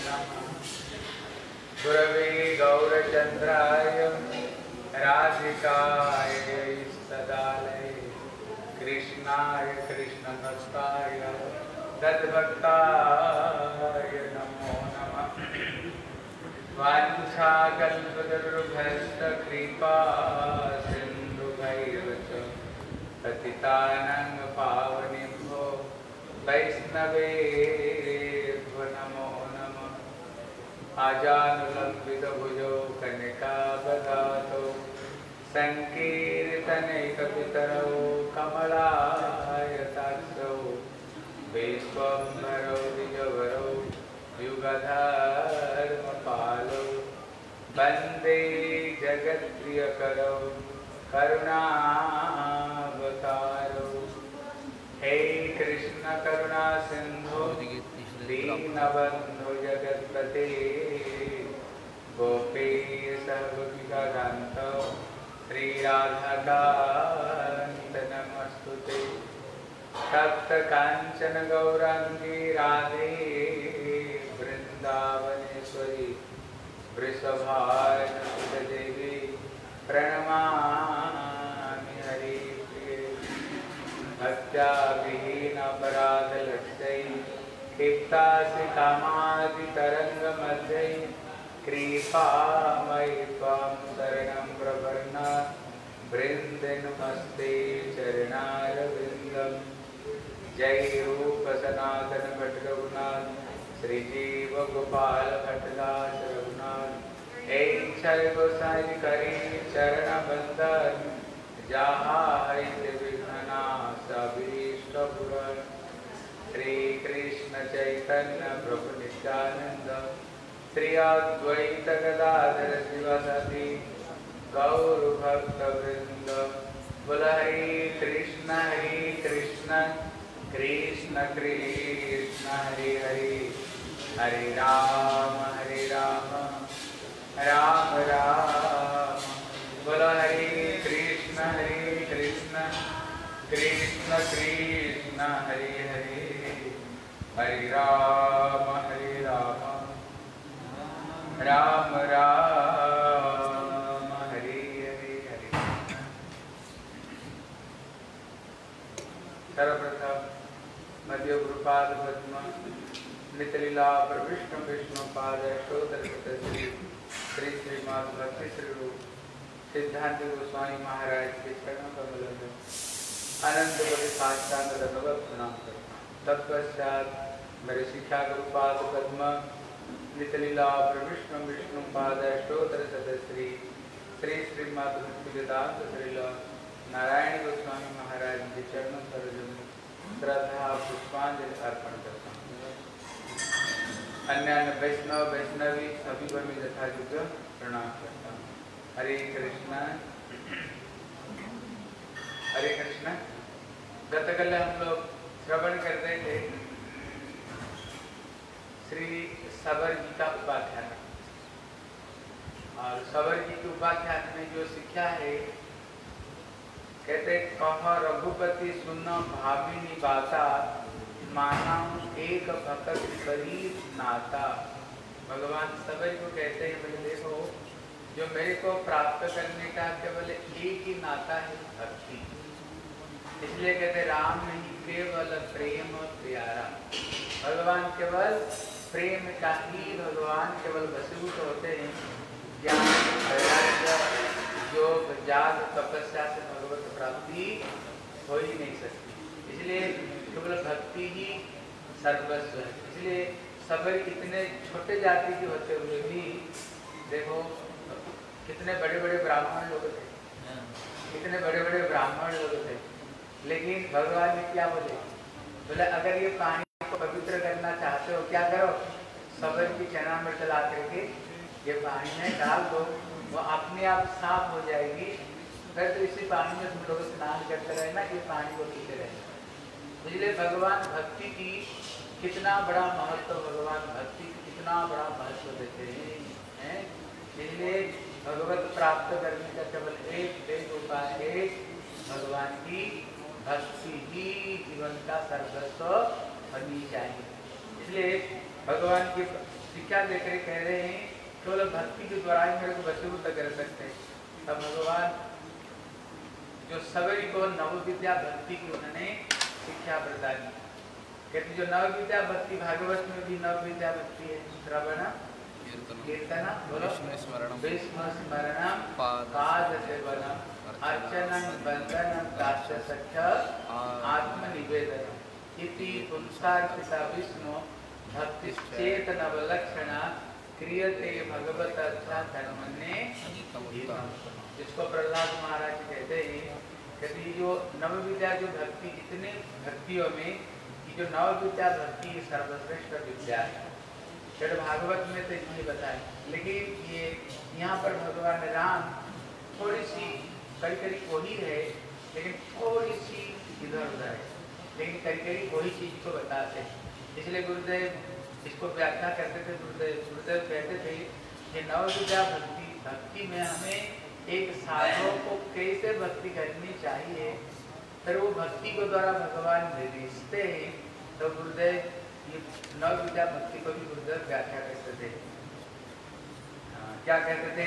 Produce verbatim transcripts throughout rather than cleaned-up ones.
नमः। गुरवे गौरचन्द्राय राधिकायै सदालये कृष्णाय कृष्णभक्ताय तद्भक्ताय नमो नमः। वाञ्छाकल्पतरुभ्यश्च कृपा सिन्धुभैव च पतितानां पावनेभ्यो वैष्णवेभ्यो नमो नमः। आजानुलम्बितभुजौ कनकावदातौ सङ्कीर्तनैकपितरौ कमलायताक्षौ विश्वम्भरौ द्विजवरौ युगधर्मपालौ वन्दे जगत्प्रियकरौ करुणावतारौ। हे कृष्ण करुणा सिंधु दीनबन्धु जगत्पते गोपेश गोपिकान्त श्रीराधाकान्त नमस्तुते। तप्त कांचन गौरांगी राधे वृंदावनेश्वरी वृषभानुसुते देवी प्रणमामि हरिप्रिये। भक्त्या विहीनपराधलक्ष्यै क्षिप्तासि कामादितरङ्गमध्ये कृपामयि त्वां शरणं प्रपन्ना वृन्दे नमस्ते चरणारविन्दम्। जय रूप सनातन भट्ट रघुनाथ श्री जीव गोपाल भट्टदास रघुनाथ। ऐ छल गोसाई करी चरण बंदन जहाँ विघ्ननाश अभीष्ट पुरन। श्री कृष्ण चैतन्य प्रभु नित्यानंद श्री अद्वैत गदाधर शिवसति गौर भक्त वृंद। बोल हरि कृष्ण हरि कृष्ण कृष्ण कृष्ण हरि हरि हरे राम हरे राम राम राम। बोल हरि कृष्ण हरि कृष्ण कृष्ण कृष्ण हरि हरि हरे राम हरे राम राम राम हरे हरे हरे। सर्वप्रथम मध्य गुरुपाद पद्म नितलीला प्रविष्णु विष्णु पाद श्रोत्र श्री श्री श्रीमद भक्ति श्री रूप सिद्धांत गोस्वामी महाराज के चरणों कमल में अनंत बड़े साष्टांग दंडवत प्रणाम करता हूँ। तत्पश्चात मेरे शिक्षा गुरुपाद पद्म नितलीला प्रविष्णु विष्णु पाद श्रोत्र सदश्री श्री श्रीमद भक्ति वेदांत श्रीला नारायण गोस्वामी महाराज के चरणों पर श्रद्धा पुष्पांजलि अर्पण करता हूँ। अन्य वैष्णव वैष्णवी सभी को मैं यथायोग्य प्रणाम करता हूँ। हरे कृष्णा हरे कृष्णा। गतकाल हम लोग श्रवण कर रहे थे श्री सबर जी का उपाख्यान और सबर जी के उपाख्यान में जो शिक्षा है कहते कह रघुपति सुन भाविनी बाता माना एक भक्त गरीब नाता। भगवान सबर को कहते हैं बोले देखो जो मेरे को प्राप्त करने का केवल एक ही नाता है भक्ति। इसलिए कहते राम नहीं केवल प्रेम प्यारा। भगवान केवल प्रेम का ही भगवान केवल वशीभूत होते हैं। ज्ञान वैराग्य योग जाग तपस्या से भगवत प्राप्ति हो ही नहीं सकती। इसलिए केवल भक्ति ही सर्वस्व है। इसलिए सबर इतने छोटे जाति के होते हुए भी देखो कितने बड़े बड़े ब्राह्मण लोग थे, कितने बड़े बड़े ब्राह्मण लोग थे। लेकिन भगवान ने क्या बोले बोले अगर ये पानी को पवित्र करना चाहते हो क्या करो सबर की चना में डला करके ये पानी में डाल दो, वो अपने आप साफ हो जाएगी। फिर तो इसी पानी में तुम लोग स्नान करते रहना, ये पानी को पीते रहना। इसलिए भगवान भक्ति की कितना बड़ा महत्व, भगवान भक्ति की कितना बड़ा महत्व देते हैं। इसलिए भगवत प्राप्त करने का केवल एक एक उपाय है भगवान की भक्ति ही जीवन का सर्वस्व बननी चाहिए। इसलिए भगवान की शिक्षा देकर कह रहे हैं केवल भक्ति के द्वारा ही मेरे को वशीभूत कर सकते हैं। तब भगवान जो सबरी को नव विद्या भक्ति की उन्होंने शिक्षा प्रदान की। कहते जो नव विद्या भक्ति भागवत में भी नव विद्या भक्ति है, श्रवण कीर्तन बोलो विष्णु स्मरणम पाद सेवनम अर्चनम वंदनम दास्य सख्य आत्मनिवेदनम इति पुंसार्पिता विष्णु भक्ति चेत नवलक्षणा क्रियते भगवत अच्छा धर्मने। जिसको प्रहलाद महाराज कहते हैं कहते जो नव विद्या जो भक्ति जितने भक्तियों में ये जो नव विद्या भक्ति सर्वश्रेष्ठ विद्या है। फिर भागवत में तो ये बताए, लेकिन ये यहाँ पर भगवान राम थोड़ी सी करीब करीब वही है, लेकिन थोड़ी सी इधर उधर है, लेकिन करीब करीब वही चीज को बताते हैं। इसलिए गुरुदेव इसको व्याख्या करते थे। गुरुदेव गुरुदेव कहते थे कि नव विद्या भक्ति भक्ति में हमें एक साधु को कैसे भक्ति करनी चाहिए, फिर वो भक्ति को द्वारा भगवान निर्देशते हैं। तो गुरुदेव ये नव विद्या भक्ति को भी गुरुदेव व्याख्या करते थे। क्या कहते थे?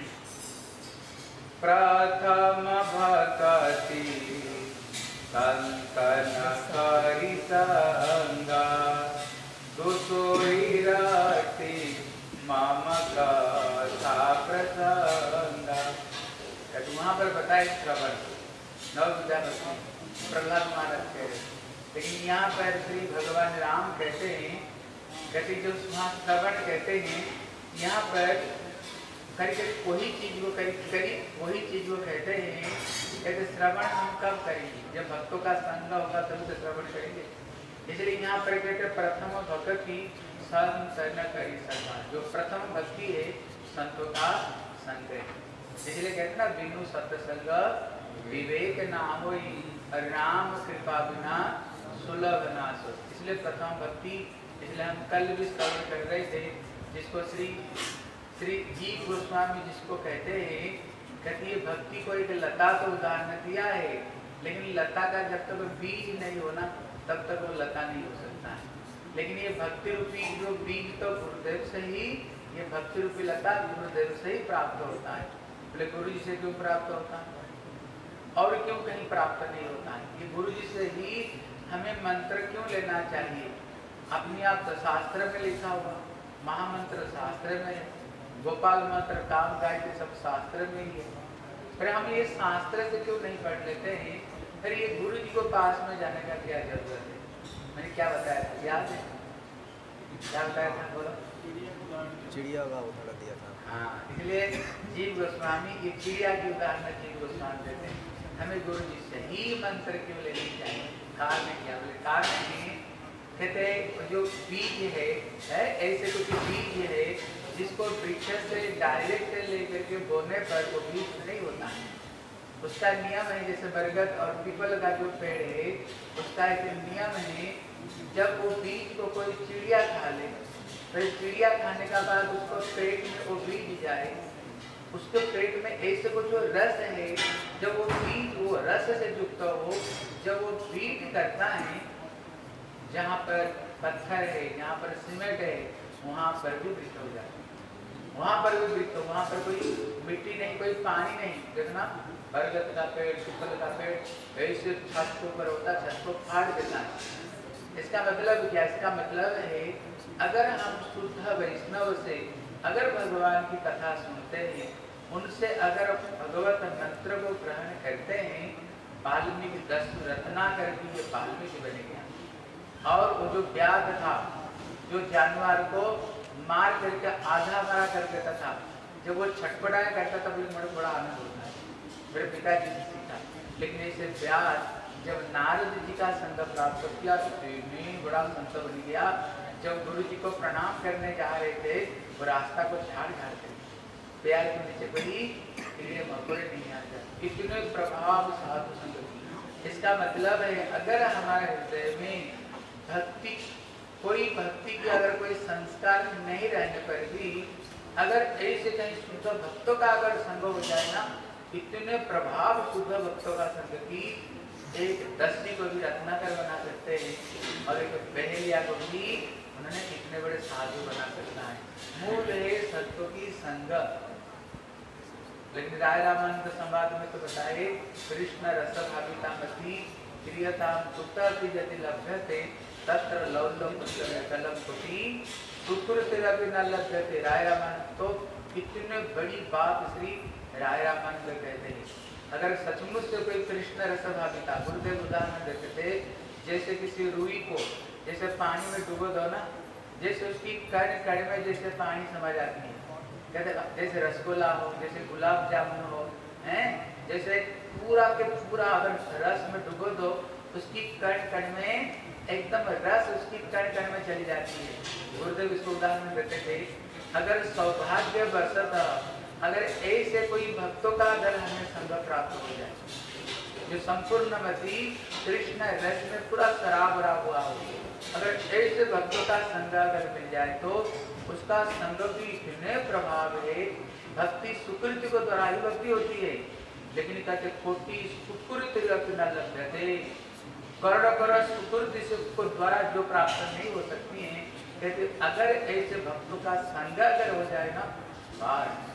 प्रथम भक्ति संतन करि संगा दुसोई रति मम कथा प्रसंगा। वहाँ पर बताए श्रवण नव विद्या भक्ति प्रहलाद महाराज कह रहे, लेकिन यहाँ पर श्री भगवान राम कहते हैं कहते जो वहाँ श्रवण कहते हैं, यहाँ पर करीब करीब वही चीज को करीब करीब वही चीज को कहते हैं। कहते श्रवण हम कब करेंगे? जब भक्तों का संग होगा तभी तो श्रवण करेंगे। इसलिए यहाँ पर कहते प्रथम भक्ति संत न करी संगा, जो प्रथम भक्ति है संतों का संग है। इसलिए कहते ना बिनु सत्संग विवेक ना होई राम कृपा बिना सुलभ नाश। इसलिए प्रथम भक्ति, इसलिए हम कल भी श्रवण कर रहे थे, जिसको श्री श्री जीव गोस्वामी जिसको कहते हैं, कहते ये भक्ति को एक लता को उदाहरण दिया है, लेकिन लता का जब तक बीज नहीं होना तब तक वो लता नहीं हो सकता है। लेकिन ये भक्ति रूपी जो बीज तो गुरुदेव से ही, ये भक्ति रूपी लता गुरुदेव से ही प्राप्त होता है। बोले गुरु जी से क्यों प्राप्त होता है और क्यों कहीं प्राप्त नहीं होता है? ये गुरु जी से ही हमें मंत्र क्यों लेना चाहिए? अपने आप तो शास्त्र में लिखा हुआ, महामंत्र शास्त्र में है, गोपाल मंत्र काम गायत्री सब शास्त्र में ही है। फिर हम ये शास्त्र से क्यों नहीं पढ़ लेते हैं? फिर ये गुरु जी को पास में जाने का क्या जरूरत है? मैंने क्या बताया था, याद है? क्या बताया था? बोलो। चिड़िया का उदाहरण दिया था। हाँ, इसलिए जीव गोस्वामी ये चिड़िया की उदाहरण जीव गोस्वामी देते हैं। हमें गुरु जी से ही मंत्र क्यों लेनी चाहिए? कारण क्या? बोले कारण की कहते जो बीज है, है ऐसे कुछ बीज है जिसको वृक्ष से डायरेक्ट लेकर के बोने पर वो बीज नहीं होता है। उसका नियम है, जैसे बरगद और पीपल का जो पेड़ है उसका एक नियम है, जब वो बीज को कोई चिड़िया खा ले, फिर चिड़िया खाने का बाद उसको पेट में वो बीज जाए, उसके पेट में ऐसे कुछ जो रस है, जब वो बीज वो रस से युक्त हो, जब वो बीज करता है, जहाँ पर पत्थर है, जहाँ पर सीमेंट है, वहाँ पर भी वृक्ष हो जाता है। वहाँ पर भी वृक्ष, वहाँ पर कोई मिट्टी नहीं, कोई पानी नहीं। देखना बरगद का पेड़, पीपल का पेड़ ऐसे छत के ऊपर होता, छत को फाड़ देता है। इसका मतलब क्या? इसका मतलब है अगर हम शुद्ध वैष्णव से अगर भगवान की कथा सुनते हैं, उनसे अगर भगवत मंत्र को ग्रहण करते हैं, वाल्मीकि दस रत्ना करके ये वाल्मीकि बने गया। और वो जो व्याध था, जो जानवर को मार करके आधा मरा कर देता था, जब वो छटपटाया करता था मुझे बड़ा आनंद होता है, मेरे पिताजी से सीखा। लेकिन ऐसे व्याध जब नारद जी का संग प्राप्त किया तो बड़ा संत बन गया। जब गुरु जी को प्रणाम करने जा रहे थे, वो रास्ता को झाड़ झाड़ कर पैर के नीचे कोई कीड़े मकोड़े नहीं आते, इतने प्रभाव साधु संग। इसका मतलब है अगर हमारे हृदय में भक्ति, कोई भक्ति की अगर कोई संस्कार नहीं रहने पर भी अगर ऐसे कहीं शुद्ध भक्तों का अगर संग हो जाए ना, इतने प्रभाव शुद्ध भक्तों का संग की एक दस्ती को भी रत्नाकर बना सकते हैं और एक बहेलिया को भी उन्होंने इतने बड़े साधु बना सकता है। की संग। लेकिन राय रामानंद संवाद में तो बताए कृष्ण रस भाविता मती प्रियताम कुतः यदि लभ्यते तत्र लौल्यम कलम कुटी सुकृतिरपि न लभ्यते। राय रामानंद तो कितने बड़ी बात श्री राय रामानंद कहते हैं। अगर सचमुच से कोई कृष्ण रस भाविता, गुरुदेव उदाहरण देते थे, जैसे किसी रुई को जैसे पानी में डुबो दो ना, जैसे उसकी कण कण में जैसे पानी समा जाती है, कहते जैसे रसगुल्ला हो, जैसे गुलाब जामुन हो, हैं, जैसे पूरा के पूरा अगर रस में डुबो दो, उसकी कण कण में एकदम रस उसकी कण कण में चली जाती है। गुरुदेव इसको उदाहरण देते थे, अगर सौभाग्य बरसत, अगर ऐसे कोई भक्तों का अगर हमें संग प्राप्त हो जाए, जो संपूर्ण मती कृष्ण रस में पूरा सराबरा हुआ हो, अगर ऐसे भक्तों का संग अगर मिल जाए तो उसका संग भी इतने प्रभाव है। भक्ति सुकृति को द्वारा ही भक्ति होती है, लेकिन कहते कोटि सुकृति न लभ्यते, करोड़ करोड़ सुकृति को द्वारा जो प्राप्त नहीं हो सकती है। कहते अगर ऐसे भक्तों का संग अगर हो जाए ना, बस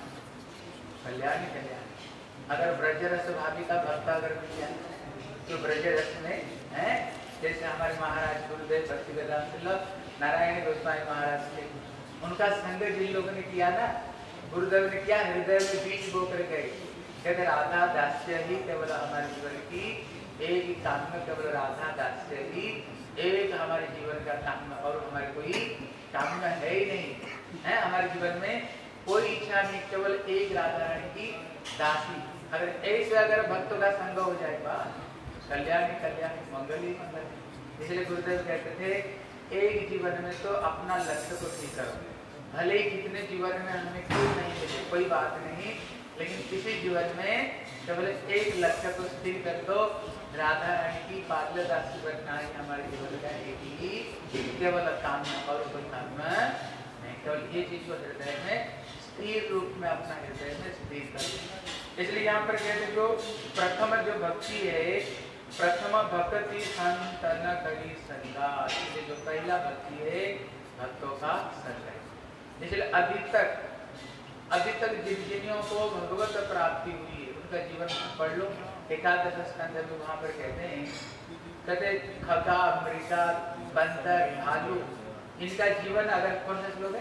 कल्याण कल्याण। अगर ब्रजरस भावी का भक्त अगर मिल जाए तो ब्रजरस में है, जैसे हमारे महाराज गुरुदेव भक्ति वेदांत नारायण गोस्वामी महाराज थे, उनका संग जिन लोगों ने किया ना, गुरुदेव ने किया, हृदय में बीज बो कर गए। कहते राधा दास्य ही केवल हमारे जीवन की एक ही काम में, केवल राधा दास्य ही एक हमारे जीवन का काम, और हमारे कोई काम है ही नहीं है। हमारे जीवन में कोई इच्छा नहीं, केवल एक राधा रानी की दासी। अगर ऐसे अगर भक्तों का संग हो जाए, बात कल्याण कल्याण, मंगल ही मंगल। इसलिए गुरुदेव कहते थे एक जीवन में तो अपना लक्ष्य को ठीक करो, भले ही कितने जीवन में हमें क्यों नहीं मिले कोई बात नहीं, लेकिन किसी जीवन में केवल एक लक्ष्य को स्थिर कर दो, राधा रानी की पागल दासी बनना ही हमारे जीवन का एक ही केवल काम है, और कोई काम नहीं। केवल ये चीज को हृदय में स्थिर रूप में अपना हृदय में स्थिर कर। इसलिए यहाँ पर कहते जो प्रथम जो भक्ति है, प्रथम भक्ति संत न करी संगा, इसलिए जो पहला भक्ति है भक्तों का संग है। इसलिए अभी तक अभी तक जिन जिनियों को भगवत प्राप्ति हुई है उनका जीवन पढ़ लो, एकादश स्कंद में वहाँ पर कहते हैं, कहते खगा मृगा बंदर भालू, इनका जीवन अगर कौन सा श्लोक है,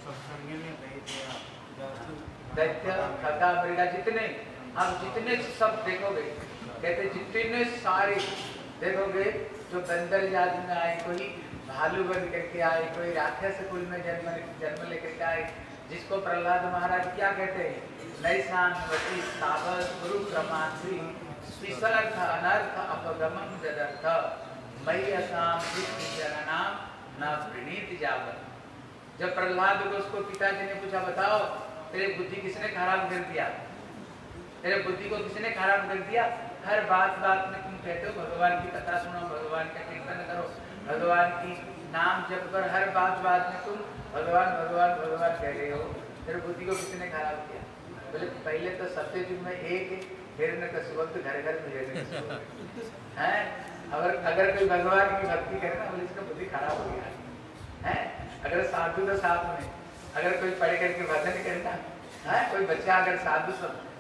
दैत्य खगा मृगा, जितने आप जितने सब देखोगे, कहते जितने सारे देखोगे, जो बंदर जाति में आए, कोई भालू बन करके आए, कोई राक्षस कुल में जन्म जन्म लेकर के आए, जिसको प्रहलाद महाराज क्या कहते हैं, नैसान्वती सावध गुरु क्रमांत्री स्विसर्थ अनर्थ अपगमन जदर्थ मयि असाम जननाम न प्रणीत जावत। जब प्रहलाद को उसको पिताजी ने पूछा, बताओ तेरे बुद्धि किसने खराब कर दिया, तेरे बुद्धि को किसने खराब कर दिया, हर बात बात में तुम कहते हो भगवान की कथा सुनो, भगवान का कीर्तन करो, भगवान की नाम जप कर, हर बात बात में तुम भगवान भगवान भगवान कह रहे हो, तेरे बुद्धि को किसने खराब किया। बोले पहले तो सत्य युग में एक हिरण्य कश्यप घर घर में हिरण्य है, अगर अगर कोई भगवान की भक्ति करे ना, बोले इसका बुद्धि खराब हो गया है। अगर साधु तो साथ में, अगर कोई पढ़ करके भजन करे ना, है कोई बच्चा अगर साधु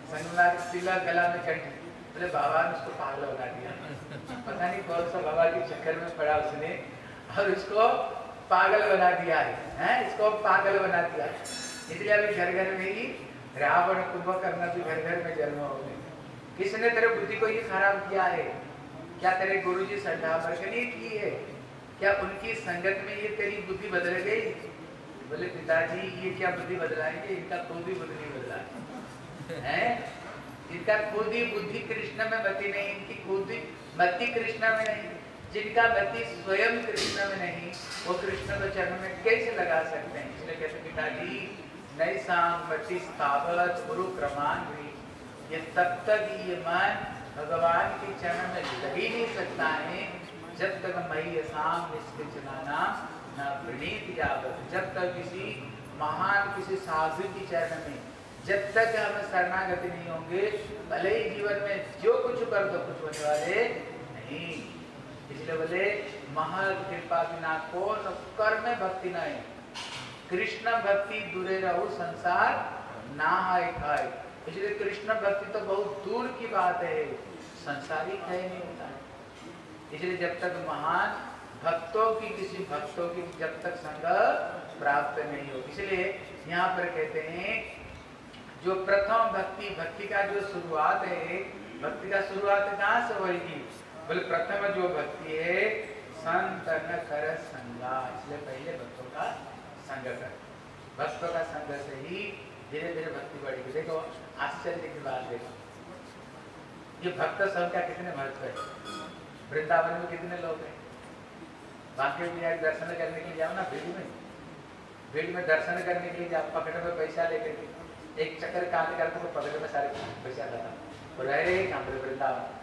संगला गला में कंठ, बोले बाबा ने उसको पागल बना दिया, पता नहीं कौन सा बाबा के चक्कर में पड़ा उसने, और उसको पागल बना दिया है, हैं? इसको पागल बना दिया। इसलिए अभी घर घर में ही रावण कुंभकर्ण भी घर घर में जन्म हो गए। किसने तेरे बुद्धि को ये खराब किया है? क्या तेरे गुरुजी संडामर के लिए की है? क्या उनकी संगत में ये तेरी बुद्धि बदल गई? बोले पिताजी ये क्या बुद्धि बदलाएंगे, इनका खुद ही बुद्धि नहीं बदला है, इनका खुद ही बुद्धि कृष्ण में मति नहीं, इनकी खुद ही मति कृष्ण में नहीं, जिनका मति स्वयं कृष्ण में नहीं, वो कृष्ण के चरण में कैसे लगा सकते हैं। इसलिए कहते पिताजी नैसाम मति स्थावत गुरु क्रमांगी, ये तब तक ये मन भगवान के चरण में लग ही नहीं सकता है जब तक मई असाम निष्किंचना न प्रणीत जावत, जब तक किसी महान किसी साधु की चरण में जब तक हम शरणागति नहीं होंगे, भले ही जीवन में जो कुछ कर दो कुछ होने वाले नहीं। इसलिए बोले महल कृपा बिना कौन कर में भक्ति नहीं, कृष्ण भक्ति दूरे रहो संसार ना है खाए। इसलिए कृष्ण भक्ति तो बहुत दूर की बात है, संसारिक है नहीं होता है। इसलिए जब तक महान भक्तों की किसी भक्तों की जब तक संग प्राप्त नहीं हो, इसलिए यहाँ पर कहते हैं जो प्रथम भक्ति, भक्ति का जो शुरुआत है, भक्ति का शुरुआत कहाँ से होगी? बोले प्रथम जो भक्ति है संत न कर संगा, इसलिए पहले भक्तों का संग कर, भक्तों का संग से ही धीरे धीरे भक्ति बढ़ेगी। देखो आश्चर्य की बात देखो, ये भक्त संग का कितने महत्व है। वृंदावन में कितने लोग हैं, बाकी बिहार दर्शन करने के लिए जाओ ना, भीड़ में भीड़ में दर्शन करने के लिए जाओ, पकड़ में पैसा लेकर के एक चक्कर काट कर तो पकड़ में सारे पैसा लगा और रह रहे कहाँ पर? वृंदावन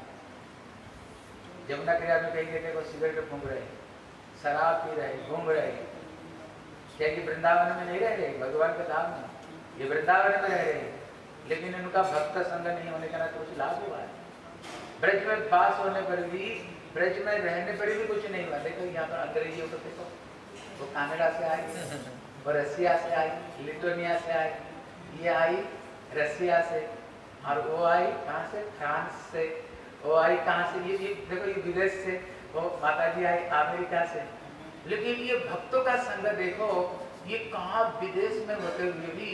यमुना किनारे में कहीं देखे को सिगरेट फूंक रहे, शराब पी रहे, घूम रहे, क्या कि वृंदावन में नहीं रह रहे, भगवान के धाम में, ये वृंदावन में रह रहे, लेकिन इनका भक्त संग नहीं होने का ना कुछ लाभ हुआ है। ब्रज में पास होने पर भी, ब्रज में रहने पर भी कुछ नहीं हुआ। देखो यहाँ पर अंग्रेजियों को देखो, वो कनाडा से आई, वो रसिया से आई, लिथुआनिया से आई, ये आई रसिया से, और वो आई कहाँ से? फ्रांस से, वो आई कहाँ से? ये, ये देखो ये विदेश से, वो माता जी आई अमेरिका से। लेकिन ये भक्तों का संग देखो, ये कहाँ विदेश में होते हुए भी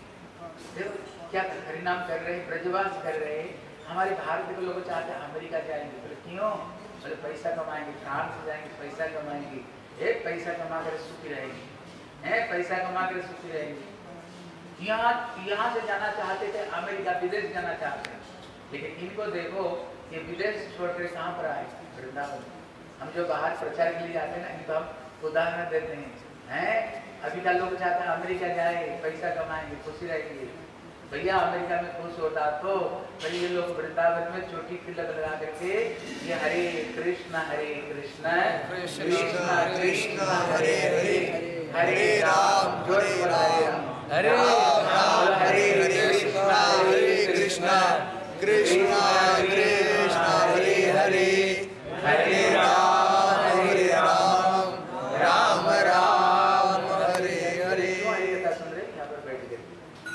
देखो क्या हरिनाम कर रहे हैं, ब्रजवास कर रहे हैं। हमारे भारत के लोग चाहते हैं अमेरिका जाएंगे, बोले क्यों? बोले पैसा कमाएंगे, फ्रांस जाएंगे पैसा कमाएंगे, एक पैसा कमा कर सुखी रहेंगे, है पैसा कमा कर सुखी रहेंगे। यहाँ यहाँ से जाना चाहते थे अमेरिका, विदेश जाना चाहते हैं, लेकिन इनको देखो ये विदेश छोड़कर कहाँ पर आए? वृंदावन। हम जो बाहर प्रचार के लिए जाते हैं ना, इनको हम उदाहरण देते हैं, हैं अभी का लोग चाहते हैं अमेरिका जाए, पैसा कमाएंगे, खुशी रहेंगे। भैया अमेरिका में खुश होता तो भाई ये लोग वृंदावन में छोटी तिलक लगा करके ये हरे कृष्ण हरे कृष्ण कृष्ण कृष्ण हरे हरे हरे राम हरे राम हरे राम हरे कृष्ण हरे कृष्ण कृष्ण कृष्ण हरे हरे हरे राम हरे राम राम राम हरे हरे। सुन रहे यहाँ पर बैठ गए,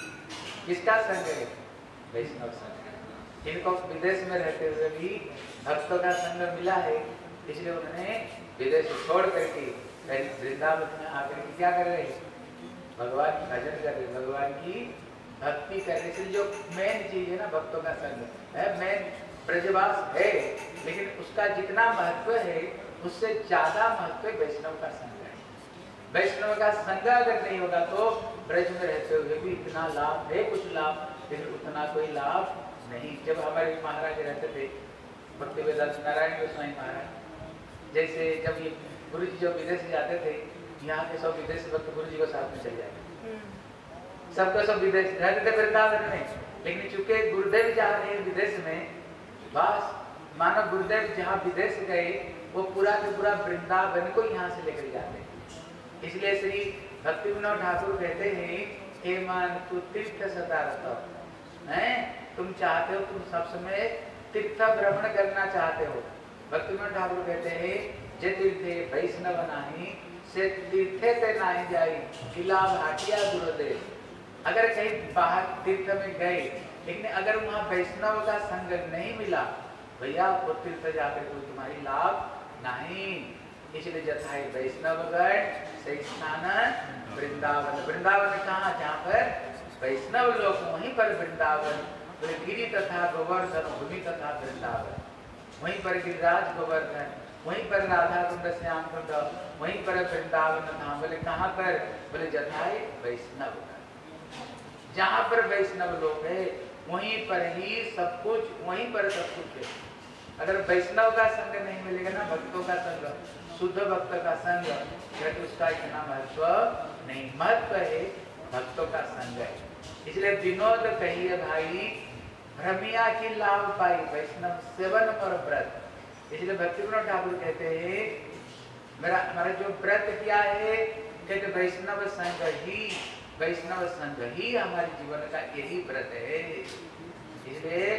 किसका संग है? वैष्णव संग। इनको विदेश में रहते हुए भी भक्तों का संग मिला है, इसलिए उन्होंने विदेश छोड़ करके वृंदावन में आकर के क्या कर रहे हैं? भगवान की भजन कर रहे, भगवान की भक्ति कर रहे। इसलिए जो मेन चीज है ना भक्तों का संग है, मेन ब्रजवास है, लेकिन उसका जितना महत्व है उससे ज्यादा महत्व वैष्णव का संग है। वैष्णव का संग अगर नहीं होगा तो ब्रज में रहते हुए भी इतना लाभ है, कुछ लाभ, लेकिन उतना कोई लाभ नहीं। जब हमारे महाराज रहते थे भक्ति वेदांत नारायण गोस्वामी महाराज, जैसे जब ये गुरु जी जो विदेश जाते थे, यहाँ के सब विदेशी भक्त गुरु जी को साथ में चल जाते, सबको सब विदेश रहते थे वृंदावन में, लेकिन चूंकि गुरुदेव जा रहे हैं विदेश में, बस मानो गुरुदेव जहाँ विदेश गए वो पूरा के पूरा वृंदावन को यहाँ से लेकर जाते हैं। इसलिए श्री भक्ति विनोद ठाकुर कहते हैं, हे मन तू तीर्थ सदा रहता है, तुम चाहते हो, तुम सब समय तीर्थ भ्रमण करना चाहते हो। भक्ति विनोद ठाकुर कहते हैं, जे तीर्थे वैष्णव नाही से तीर्थे ते नाही जाई किला भाटिया गुरुदेव। अगर कहीं बाहर तीर्थ में गए, लेकिन अगर वहाँ वैष्णव का संग नहीं मिला, भैया वो तीर्थ जाकर कोई तुम्हारी लाभ नहीं। इसलिए जथाई वैष्णवगण से स्थान वृंदावन। वृंदावन कहाँ? जहाँ पर वैष्णव लोग, वहीं पर वृंदावन। गिरि तथा गोवर्धन भूमि तथा वृंदावन, वहीं पर गिरिराज गोवर्धन, वहीं पर राधा कुंड श्याम कुंड, वहीं पर वृंदावन धाम। बोले कहाँ पर? बोले जथाई वैष्णव। जहाँ पर वैष्णव लोग है वहीं पर ही सब कुछ, वहीं पर सब कुछ है। अगर वैष्णव का संग नहीं मिलेगा ना, भक्तों का संग, शुद्ध भक्त का संग, तो उसका इतना महत्व नहीं। महत्व है भक्तों का संग है। इसलिए विनोद कहिए भाई, भ्रमिया की लाभ पाई वैष्णव सेवन पर व्रत। इसलिए भक्ति विनोद ठाकुर कहते हैं, मेरा हमारा जो व्रत क्या है, कहते वैष्णव संग ही, वैष्णव संग ही हमारे जीवन का यही व्रत है। इसलिए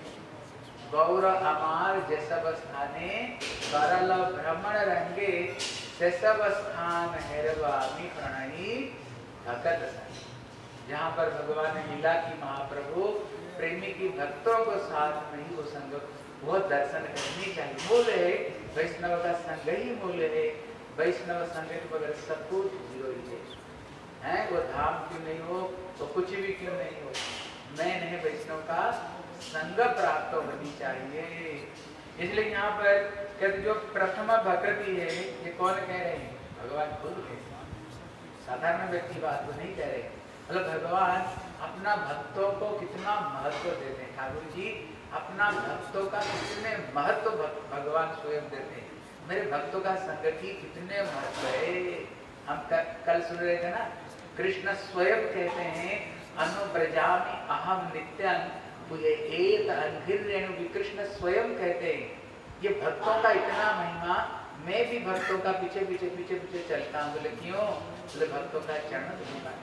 गौर अमार जैसब स्थाने करल भ्रमण रंगे, जैसब स्थान हेरवामी प्रणयी भगत संग, जहाँ पर भगवान ने लीला की महाप्रभु प्रेमी की भक्तों को साथ में ही वो संग वो दर्शन करनी चाहिए। मूल है वैष्णव का संग ही मूल है। वैष्णव संग के बगैर सब कुछ जीरो ही है। वो धाम क्यों नहीं हो तो कुछ भी क्यों नहीं हो, मैं नहीं वैष्णव का संग प्राप्त होनी चाहिए। इसलिए यहाँ पर कहते जो प्रथम भक्ति है, ये कौन कह रहे हैं? भगवान खुद कह रहे हैं, साधारण व्यक्ति बात को नहीं कह रहे। मतलब भगवान अपना भक्तों को कितना महत्व देते हैं। ठाकुर जी अपना भक्तों का कितने महत्व भगवान स्वयं देते हैं। मेरे भक्तों का संगति कितने महत्व है। हम कल सुन रहे थे ना, कृष्ण स्वयं कहते हैं अनुब्रजामि अहम नित्यं पुयेत अंघ्रिरेणु। कृष्ण स्वयं कहते हैं ये भक्तों का इतना महिमा, मैं भी भक्तों का पीछे पीछे पीछे पीछे चलता हूँ। बोले क्यों? बोले भक्तों का चरण धूलि में।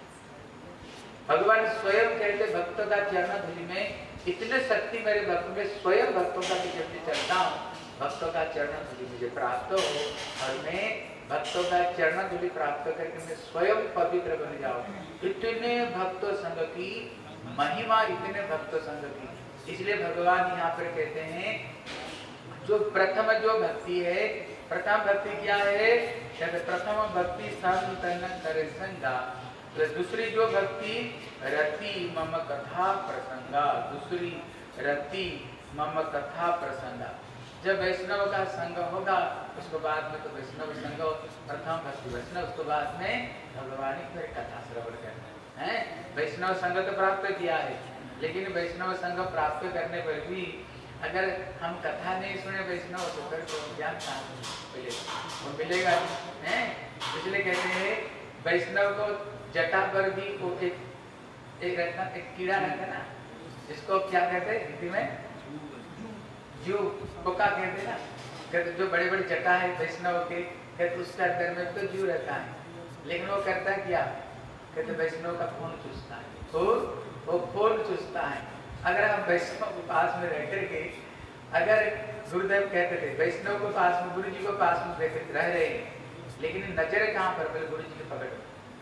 भगवान स्वयं कहते भक्तों का चरण धूलि में इतने शक्ति मेरे भक्त में, स्वयं भक्तों का पीछे पीछे चलता हूँ, भक्तों का चरण धूलि मुझे प्राप्त हो और मैं भक्तों का चरण धूलि प्राप्त करके मैं स्वयं पवित्र बन जाऊं। इतने भक्तों संग की महिमा, इतने भक्तों संग की। इसलिए भगवान यहाँ पर कहते हैं जो प्रथम जो भक्ति है, प्रथम भक्ति क्या है? प्रथम भक्ति संतन करे संगा। तो दूसरी जो भक्ति रति मम कथा प्रसंगा, दूसरी रति मम कथा प्रसंगा। जब वैष्णव का संग होगा उसके बाद में तो वैष्णव संग प्रथम भक्ति वैष्णव, उसके बाद में भगवान की फिर कथा श्रवण करना है। वैष्णव संग तो प्राप्त किया है, लेकिन वैष्णव संग प्राप्त करने पर भी अगर हम कथा नहीं सुने वैष्णव तो फिर तो ज्ञान कहाँ मिलेगा? वो मिलेगा है। इसलिए कहते हैं वैष्णव को जटा पर भी वो एक एक रहता एक कीड़ा रहता है ना, इसको क्या कहते हैं हिंदी में? जू पोका कहते ना। कहते जो बड़े बड़े जटा है वैष्णव के, कहते उसके अंदर में तो जू रहता है, लेकिन वो करता है क्या? कहते वैष्णव का खून चूसता है, खून वो खून चूसता है। अगर हम वैष्णव के पास में रह करके, अगर गुरुदेव कहते थे वैष्णव के पास में, गुरु जी के पास में रह रहे हैं, लेकिन नजर कहाँ पर? बोले गुरु जी के पकड़।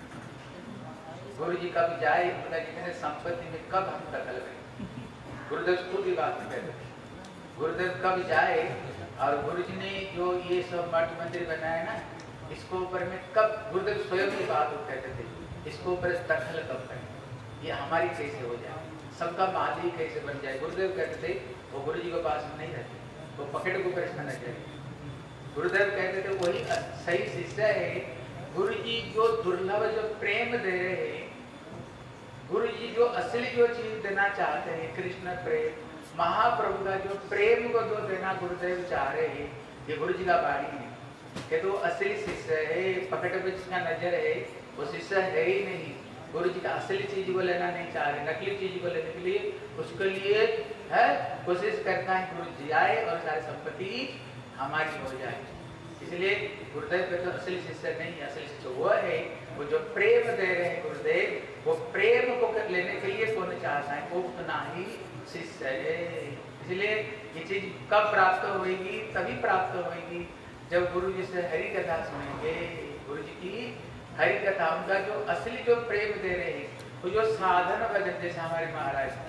गुरु जी कब जाए पता जितने संपत्ति में कब हम दखल करें? गुरुदेव खुद ही बात कहते थे गुरुदेव कब जाए और गुरु जी ने जो ये सब मठ मंदिर बनाया ना, इसको ऊपर में कब गुरुदेव स्वयं की बात कहते थे, इसको ऊपर दखल कब करें? ये हमारी कैसे हो जाए, सबका मालिक कैसे बन जाए? गुरुदेव कहते थे वो गुरु जी के पास में नहीं रहते, वो पकड़ के ऊपर इसका न जाए। गुरुदेव कहते थे वही सही शिष्य है। गुरु जी जो दुर्लभ जो प्रेम दे रहे हैं, गुरु जी जो असली जो चीज देना चाहते हैं, कृष्ण प्रेम, महाप्रभु का जो प्रेम को जो देना गुरुदेव चाह रहे हैं, ये गुरु जी का बाणी है। कि तो असली शिष्य है, पकड़ पे जिसका नजर है वो शिष्य है ही नहीं। गुरु जी का असली चीज को लेना नहीं चाह रहे, नकली चीज को लेने के लिए उसके लिए है कोशिश करता है गुरु जी आए और सारी संपत्ति हमारी हो जाए। इसलिए गुरुदेव पे तो असली शिष्य नहीं, असली शिष्य वो है वो जो प्रेम दे रहे हैं गुरुदेव, वो प्रेम को लेने के लिए कौन चाहता है? वो उतना ही शिष्य है। इसलिए ये चीज कब प्राप्त होगी? तभी प्राप्त होगी जब गुरु जी से हरि कथा सुनेंगे। गुरु जी की हरि कथा, उनका जो असली जो प्रेम दे रहे हैं, वो जो साधन भजन, जैसे हमारे महाराज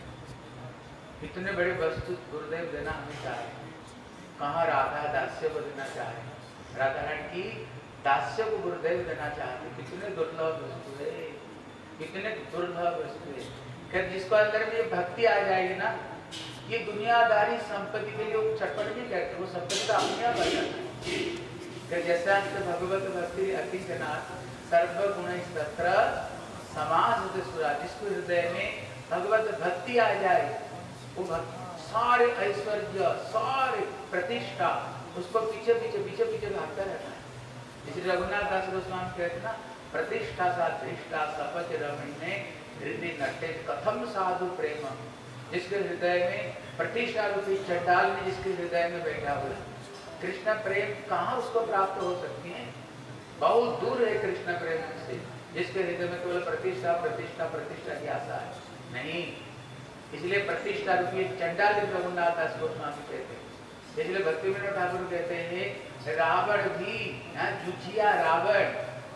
इतने बड़े वस्तु गुरुदेव देना हमें चाह रहे, कहाँ राधा दास्य को देना चाह रहे, राधा रानी की दास्य को गुरुदेव देना चाहते। कितने दुर्लभ वस्तु है, कितने दुर्लभ वस्तु है। कि जिसको अंदर में ये भक्ति आ जाएगी ना, ये दुनियादारी संपत्ति के लिए चटपट नहीं करते, वो संपत्ति का अपने आप आ जाता है। जैसा भगवत भक्ति अतिशनाथ सर्व गुण तत्र समाज सुरा, जिसको हृदय में भगवत भक्ति आ जाए, वो सारे ऐश्वर्य सारे प्रतिष्ठा उसको पीछे पीछे पीछे पीछे भागता रहता है। इसलिए रघुनाथ दास गोस्वामी कहते ना, प्रतिष्ठा सा धृष्टा सपच रमणी में हृदय नटे कथम साधु प्रेम। जिसके हृदय में प्रतिष्ठा रूपी चंडाल में जिसके हृदय में बैठा हुआ, कृष्ण प्रेम कहाँ उसको प्राप्त हो सकती है? बहुत दूर है कृष्ण प्रेम से। जिसके हृदय में केवल प्रतिष्ठा प्रतिष्ठा प्रतिष्ठा की आशा है, नहीं। इसलिए प्रतिष्ठा रूपी चंडाल रघुनाथ दास गोस्वामी कहते हैं। इसलिए भक्ति विनोद ठाकुर कहते हैं रावण भी जुझिया रावण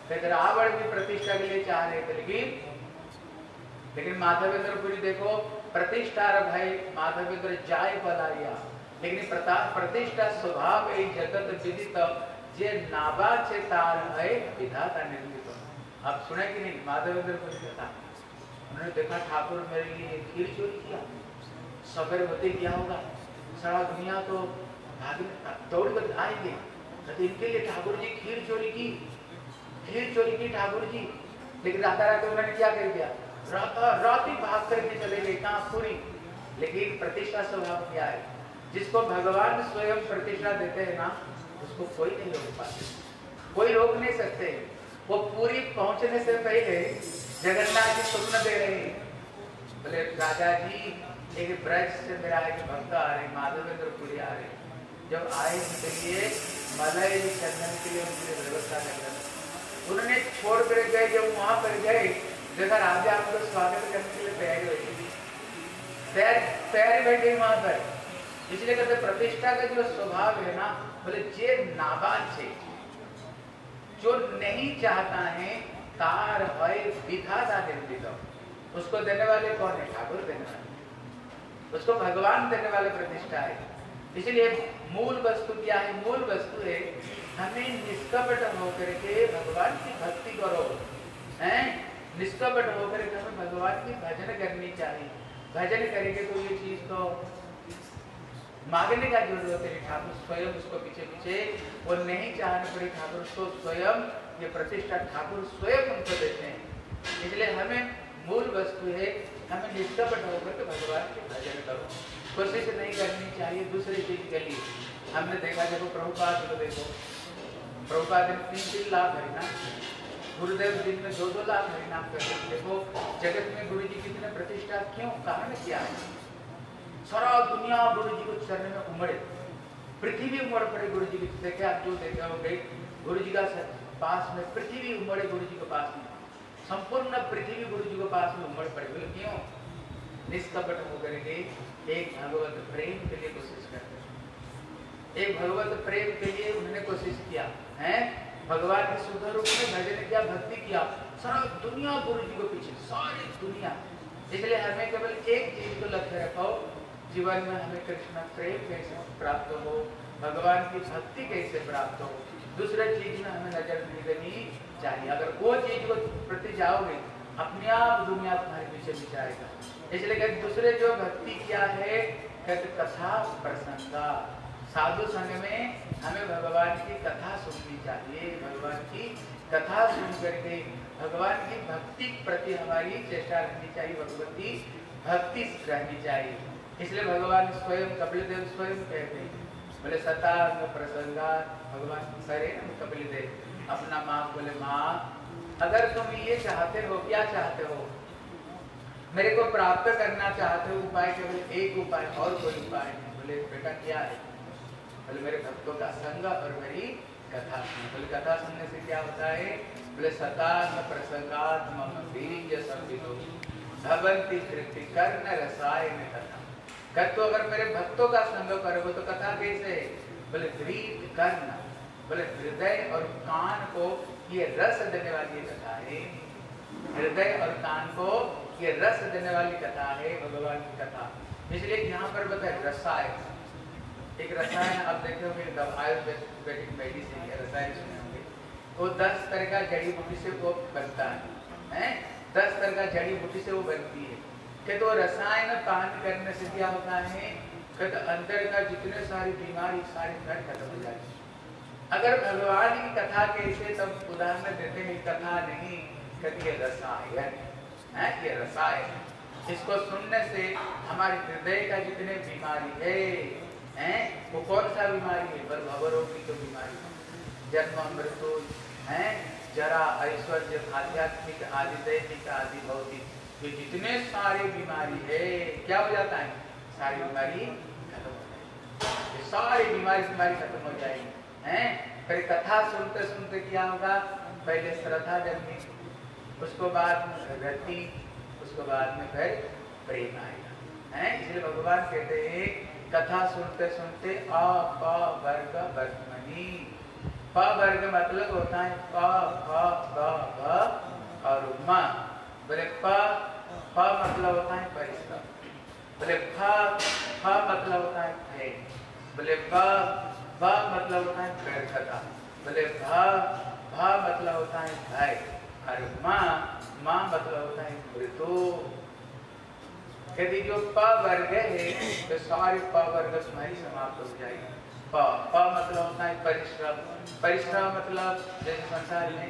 कहते रावण भी प्रतिष्ठा के लिए चाह रहे थे, लेकिन लेकिन माधवेंद्र पुरी देखो प्रतिष्ठा रे भाई माधवेंद्र जाय पलारिया, लेकिन प्रताप प्रतिष्ठा स्वभाव ए जगत विदित जे नाबा छे तार है विधाता निर्मित। आप सुने कि नहीं माधवेंद्र पुरी कथा? उन्होंने देखा ठाकुर मेरे लिए खीर चोरी किया, सवेरे होते क्या होगा, सारा दुनिया तो भाग दौड़ कर आएंगे, तो इनके लिए ठाकुर जी खीर चोरी की, खीर चोरी की ठाकुर जी। लेकिन राता रात उन्होंने क्या कर दिया, रात ही भाग करके चले गए कहाँ पूरी। लेकिन प्रतिष्ठा स्वभाव क्या है, जिसको भगवान स्वयं प्रतिष्ठा देते हैं ना उसको कोई नहीं रोक पाते, कोई रोक नहीं सकते। वो पूरी पहुंचने से पहले जगन्नाथ जी स्वप्न दे रहे हैं, बोले राजा जी एक ब्रज से मेरा एक भक्त आ रहे माधवेंद्र पुरी आ रहे, जब आए उनके लिए मलाई चंदन के लिए उनके लिए व्यवस्था कर रहे। उन्होंने छोड़ कर गए, जब वहां पर गए देखा राजा आपको स्वागत करने के लिए तैयारी बैठी तैयार तैयारी बैठे वहां पर। इसलिए कहते प्रतिष्ठा का जो स्वभाव है ना, बोले जे नाबाद है, जो नहीं चाहता है तार है विधाता निर्मित, उसको देने वाले कौन है? ठाकुर देने वाले, उसको भगवान देने वाले प्रतिष्ठा है। इसलिए मूल वस्तु क्या है? मूल वस्तु है हमें निष्कपट होकर के भगवान की भक्ति करो, हैं? निष्कपट होकर के हमें भगवान की भजन करनी चाहिए। भजन करेंगे तो ये चीज तो मांगने का जरूरत है, ठाकुर स्वयं उसको पीछे पीछे वो नहीं चाहने पड़े, ठाकुर उसको स्वयं ये प्रतिष्ठा ठाकुर स्वयं उनको देते हैं। इसलिए हमें मूल वस्तु है हमें निष्कपट होकर के भगवान के भजन करो, कोशिश नहीं करनी चाहिए दूसरी चीज के लिए। हमने देखा, देखो प्रभुपाद को देखो, प्रभुपाद ने तीन तीन लाख है ना, गुरुदेव दिन में दो दो लाख हरिनाम करते। देखो जगत में गुरु जी कितने प्रतिष्ठा क्यों कारण क्या है? सारा दुनिया गुरु जी को चरण में उमड़े, पृथ्वी उमड़ पड़े गुरु जी की। देखे आप जो देखे होंगे गुरु जी का पास में पृथ्वी उमड़े गुरु जी के पास में, संपूर्ण पृथ्वी गुरु जी के पास में उमड़ पड़े। बोले क्यों? निष्कपट होकर के एक भगवत प्रेम के लिए कोशिश करते, एक भगवत प्रेम के लिए उन्होंने कोशिश किया है। भगवान के शुद्ध रूप में भजन किया, भक्ति किया, सारा दुनिया गुरु जी को पीछे, सारी दुनिया। इसलिए हमें केवल एक चीज को लक्ष्य रखो जीवन में, हमें कृष्ण प्रेम कैसे प्राप्त हो, भगवान की भक्ति कैसे प्राप्त हो, दूसरे चीज में हमें नजर नहीं देनी चाहिए। अगर वो चीज को प्रति जाओगे अपने आप दुनिया तुम्हारे पीछे भी जाएगा। इसलिए कहते दूसरे जो भक्ति क्या है, कहते कथा प्रसंगा, साधु संग में हमें भगवान की कथा सुननी चाहिए, भगवान की कथा सुन करके भगवान की भक्ति प्रति हमारी चेष्टा रहनी चाहिए, भगवती भक्ति रहनी चाहिए। इसलिए भगवान स्वयं कपिल देव स्वयं कहते हैं, बोले सतांग प्रसंगा, भगवान करे कपिल देव अपना माँ, बोले माँ अगर तुम ये चाहते हो, क्या चाहते हो, मेरे को प्राप्त करना चाहते हो, उपाय केवल एक उपाय, और कोई उपाय नहीं। बोले बेटा क्या है? बोले मेरे भक्तों का संग और मेरी कथा। बोले कथा सुनने से क्या होता है? बोले सतांग प्रसंगात मम बीज संविदो भवन्ति कृति कर्ण रसायन कथा। कहते अगर मेरे भक्तों का संग करोगे तो कथा कैसे है? बोले ग्रीत कर्ण, बोले हृदय और कान को ये रस देने वाली कथा है, हृदय और कान को ये रस देने वाली कथा है भगवान की कथा। इसलिए यहाँ पर बताए रसायन, एक रसायन आप देखे होंगे आयुर्वेदिक मेडिसिन या रसायन सुने होंगे, वो दस तरह का जड़ी बूटी से वो बनता है, हैं? दस तरह का जड़ी बूटी से वो बनती है। कि तो रसायन पान करने से क्या होता है? कहते अंदर का जितने सारी बीमारी सारी घर खत्म हो जाती है। अगर भगवान की कथा कैसे तब उदाहरण देते हैं, कथा नहीं कहते ये रसायन है, ये रसायन। इसको सुनने से हमारे हृदय का जितने बीमारी है हैं, वो कौन सा बीमारी है? बल भवरोग की तो बीमारी है, जन्म मृत्यु हैं, जरा ऐश्वर्य आध्यात्मिक आदि दैनिक आदि भौतिक, ये जितने सारे बीमारी है क्या हो जाता है? सारी बीमारी खत्म हो जाएगी, ये सारी बीमारी बीमारी खत्म हो जाएगी हैं। फिर कथा सुनते सुनते क्या होगा? पहले श्रद्धा जन्मी, उसको बाद में भक्ति, उसको बाद में फिर प्रेम आएगा हैं। इसलिए भगवान कहते हैं कथा सुनते सुनते आप वर्ग वर्तमनी, प वर्ग मतलब होता है प फ ब भ और म। बोले प प मतलब होता है परिश्रम। बोले फ फ मतलब होता है भय। बोले ब ब मतलब होता है व्यर्थता। बोले भ भ मतलब होता है भय और म म मतलब होता है मृत्यु। यदि जो प वर्ग है तो सारी प वर्ग तुम्हारी समाप्त हो जाएगी। प प मतलब होता है परिश्रम। परिश्रम मतलब जैसे संसार में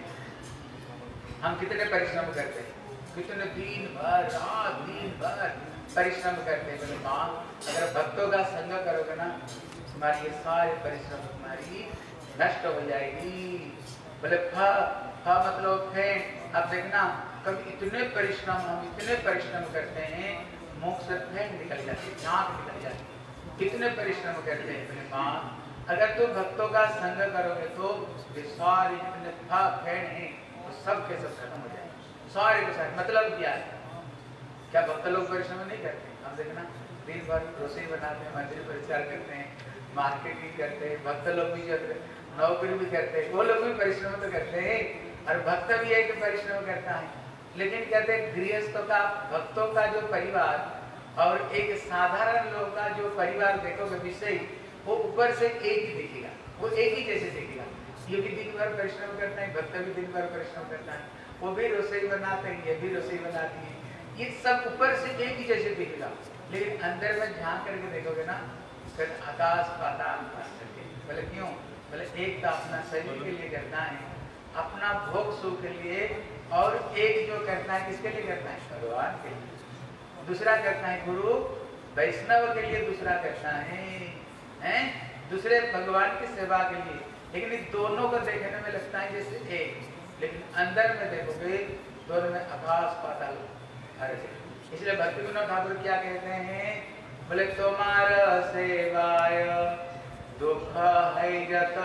हम कितने परिश्रम करते हैं, कितने दिन भर रात दिन भर परिश्रम करते हैं। बोले माँ अगर भक्तों का संग करोगे ना तुम्हारी ये सारे परिश्रम तुम्हारी नष्ट हो जाएगी। बोले फ फ मतलब फेंट। अब देखना कभी इतने परिश्रम हम इतने परिश्रम करते हैं मुख से फेंट निकल जाती है, झांक निकल जाती है, कितने परिश्रम करते हैं। बोले माँ अगर तुम भक्तों का संग करोगे तो ये सारे जितने फ फेंट हैं वो सब के सब खत्म हो जाएंगे सारे के सारे। मतलब क्या है, क्या भक्त लोग परिश्रम नहीं करते? हम देखना दिन भर रसोई बनाते हैं, मंदिर परिचार करते हैं, मार्केटिंग करते हैं, भक्त लोग भी करते हैं, नौकरी भी करते हैं, वो लोग भी परिश्रम तो करते हैं और भक्त भी है कि परिश्रम करता है। लेकिन कहते हैं गृहस्थों का भक्तों का जो परिवार और एक साधारण लोग का जो परिवार देखोगे विषय वो ऊपर से एक ही दिखेगा, वो एक ही जैसे दिखेगा। ये भी दिन भर परिश्रम करता है, भक्त भी दिन भर परिश्रम करता है, वो भी रसोई बनाते हैं, ये भी रसोई बनाती है, ये सब ऊपर से एक ही जैसे दिखेगा। लेकिन अंदर में झांक करके देखोगे ना फिर आकाश पाताल करके। बोले क्यों? बोले एक तो अपना शरीर के लिए करता है, अपना भोग सुख के लिए, और एक जो करता है किसके लिए करता है? भगवान के लिए। दूसरा करता है गुरु वैष्णव के लिए, दूसरा करता है हैं दूसरे भगवान की सेवा के लिए। लेकिन इन दोनों को देखने में लगता है जैसे एक, लेकिन अंदर में देखोगे दोनों में आकाश पाताल फर्क है। इसलिए भक्ति विनोद ठाकुर क्या कहते हैं? बोले तुम्हारा सेवाय दुख है जत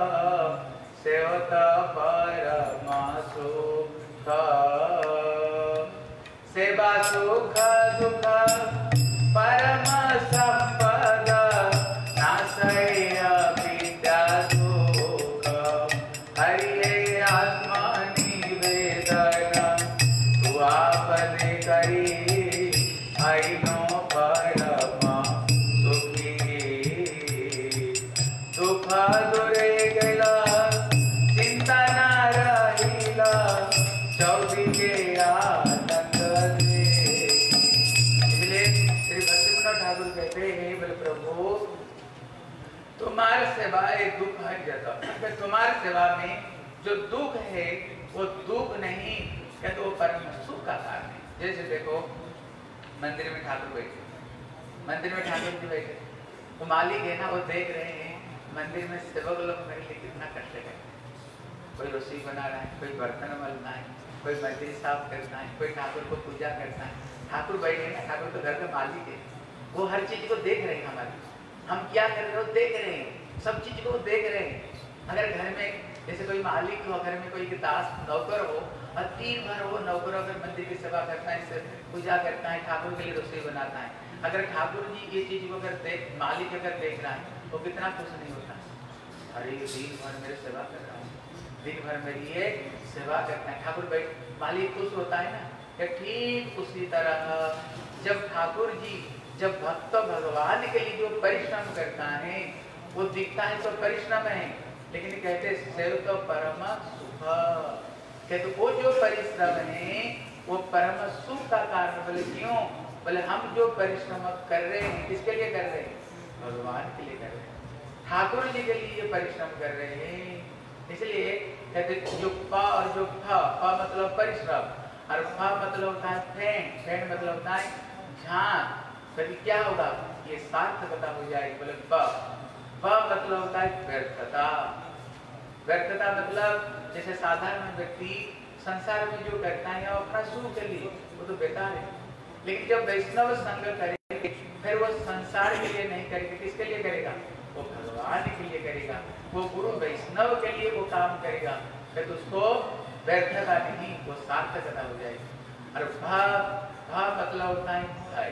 सेवत परम सुख। सेवा सुख दुख परम संपद नाशय विद्या सुख। हरि आत्मा निवेदन तू आपने करी आईनो परम सुखी। दुख दुरे गला चिंता न रहिला चौथी के आनंद दे। इसलिए श्री भक्ति विनोद ठाकुर कहते हैं बोले प्रभु तुम्हारे सेवाए दुख हट जाता। अगर तुम्हारे सेवा में जो दुख है वो दुख नहीं है तो वो परम सुख का कारण है। जैसे देखो मंदिर में ठाकुर बैठे, मंदिर में ठाकुर जी बैठे, वो मालिक है ना वो देख रहे हैं मंदिर में सेवक लोग मेरे लिए कितना कष्ट करते हैं। कोई रसोई बना रहा है, कोई बर्तन मलना है, कोई मंदिर साफ करना है, कोई ठाकुर को पूजा करना है। ठाकुर बैठे ना, ठाकुर तो घर का मालिक है, वो हर चीज को देख रहे हैं हमारी, हम क्या कर रहे हो देख रहे हैं, सब चीज को देख रहे हैं। अगर घर में जैसे कोई मालिक हो, घर में कोई दास नौकर हो और दिन भर वो नौकर अगर मंदिर की सेवा करता है, पूजा करता है, ठाकुर के लिए रसोई बनाता है, अगर ठाकुर जी ये चीज को अगर देख मालिक अगर देख रहा है वो कितना खुश नहीं होता? अरे दिन भर मेरे सेवा कर रहा हूँ, दिन भर मेरी ये सेवा करता है। ठाकुर भाई मालिक खुश होता है ना। ठीक उसी तरह जब ठाकुर जी जब भक्त भगवान के लिए जो परिश्रम करता है वो दिखता है तो परिश्रम है, लेकिन कहते सेव तो परम सुख। कहते वो जो परिश्रम है वो परम सुख का कारण। बोले क्यों? बोले हम जो परिश्रम कर रहे हैं किसके लिए कर रहे हैं? भगवान के लिए कर रहे हैं, ठाकुर जी के लिए परिश्रम कर रहे हैं। इसलिए कहते जो प और जो फ, फ मतलब परिश्रम और फ मतलब होता है फेंट, फेंट मतलब होता है झांक। कभी क्या होगा? ये सार्थकता हो जाएगी। बोले ब ब मतलब होता है व्यर्थता। व्यर्थता मतलब जैसे साधारण व्यक्ति संसार में जो करता है वो अपना सुख के लिए, वो तो बेकार है। लेकिन जब वैष्णव संग करेंगे फिर वो संसार के लिए नहीं करेगा, किसके लिए करेगा? वो भगवान के लिए करेगा, वो गुरु वैष्णव के लिए वो काम करेगा, फिर तो उसको व्यर्थता नहीं, वो सार्थकता हो जाएगी। और भा भा मतलब होता है भय।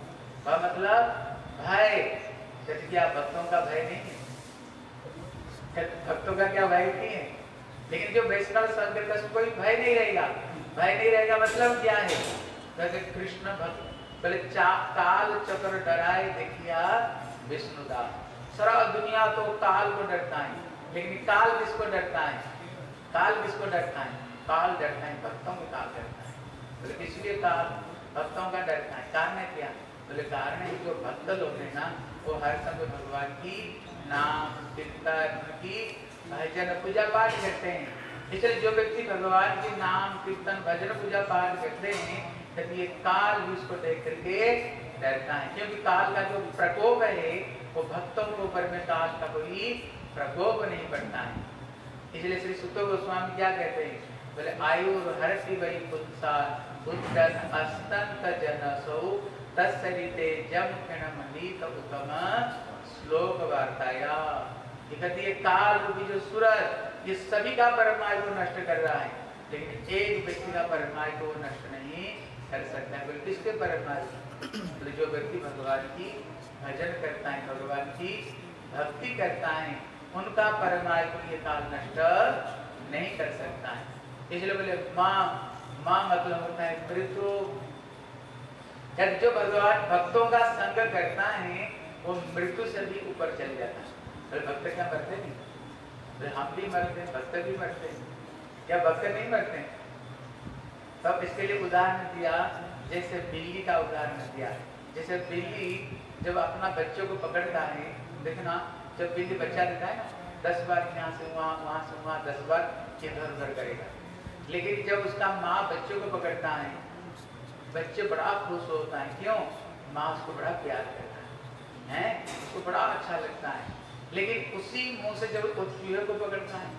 भा मतलब भय। जैसे कि आप भक्तों का भय नहीं है, भक्तों का क्या भय नहीं है? लेकिन जो वैष्णव संग का कोई भय नहीं रहेगा। भय नहीं रहेगा मतलब क्या है? कहते कृष्ण भक्त बोले काल चक्र डराए देखिया विष्णुदास। सारा दुनिया तो काल को डरता है, लेकिन काल किसको डरता है? काल किसको डरता है? काल डरता है भक्तों को, काल डरता है। बोले इसलिए काल भक्तों का डरता है। कारण है क्या? बोले कारण है जो भक्त लोग हैं ना, वो हर समय भगवान की नाम कीर्तन की भजन पूजा पाठ करते हैं। इसलिए जो व्यक्ति भगवान के नाम कीर्तन भजन पूजा पाठ करते हैं, तब ये काल भी उसको देख करके डरता है। क्योंकि काल का जो प्रकोप है वो भक्तों के ऊपर में काल का कोई प्रकोप नहीं पड़ता है। इसलिए श्री सुत गोस्वामी क्या कहते हैं? बोले आयु हर्षि वही पुत्सा उद्दन अस्तंत जनसौ तत्सरिते जम क्षणमनीत उत्तम श्लोक वार्ताया। कहती है काल रूपी जो सूरज ये सभी का परमाय को नष्ट कर रहा है, लेकिन एक व्यक्ति का परमाय को नष्ट नहीं कर सकता है। बोले किसके परमाय? बोले जो व्यक्ति भगवान की भजन करता है, भगवान की भक्ति करता है, उनका परमाय को ये काल नष्ट नहीं कर सकता है। इसलिए बोले माँ माँ मतलब होता है मृत्यु। जो भगवान भक्तों का संग करता है वो मृत्यु से भी ऊपर चल जाता है। तो भक्त क्या मरते नहीं? तो हम भी मरते हैं, भक्त भी मरते हैं, क्या भक्त नहीं मरते हैं? तब इसके लिए उदाहरण दिया, जैसे बिल्ली का उदाहरण दिया। जैसे बिल्ली जब अपना बच्चों को पकड़ता है, देखना जब बिल्ली बच्चा देता है ना, दस बार यहाँ से वहाँ, वहाँ से वहाँ, दस बार इधर उधर करेगा। लेकिन जब उसका माँ बच्चों को पकड़ता है, बच्चे बड़ा खुश होता है। क्यों? माँ उसको बड़ा प्यार करता है, हैं? उसको बड़ा अच्छा लगता है। लेकिन उसी मुंह से जब वो चूहे को पकड़ता है,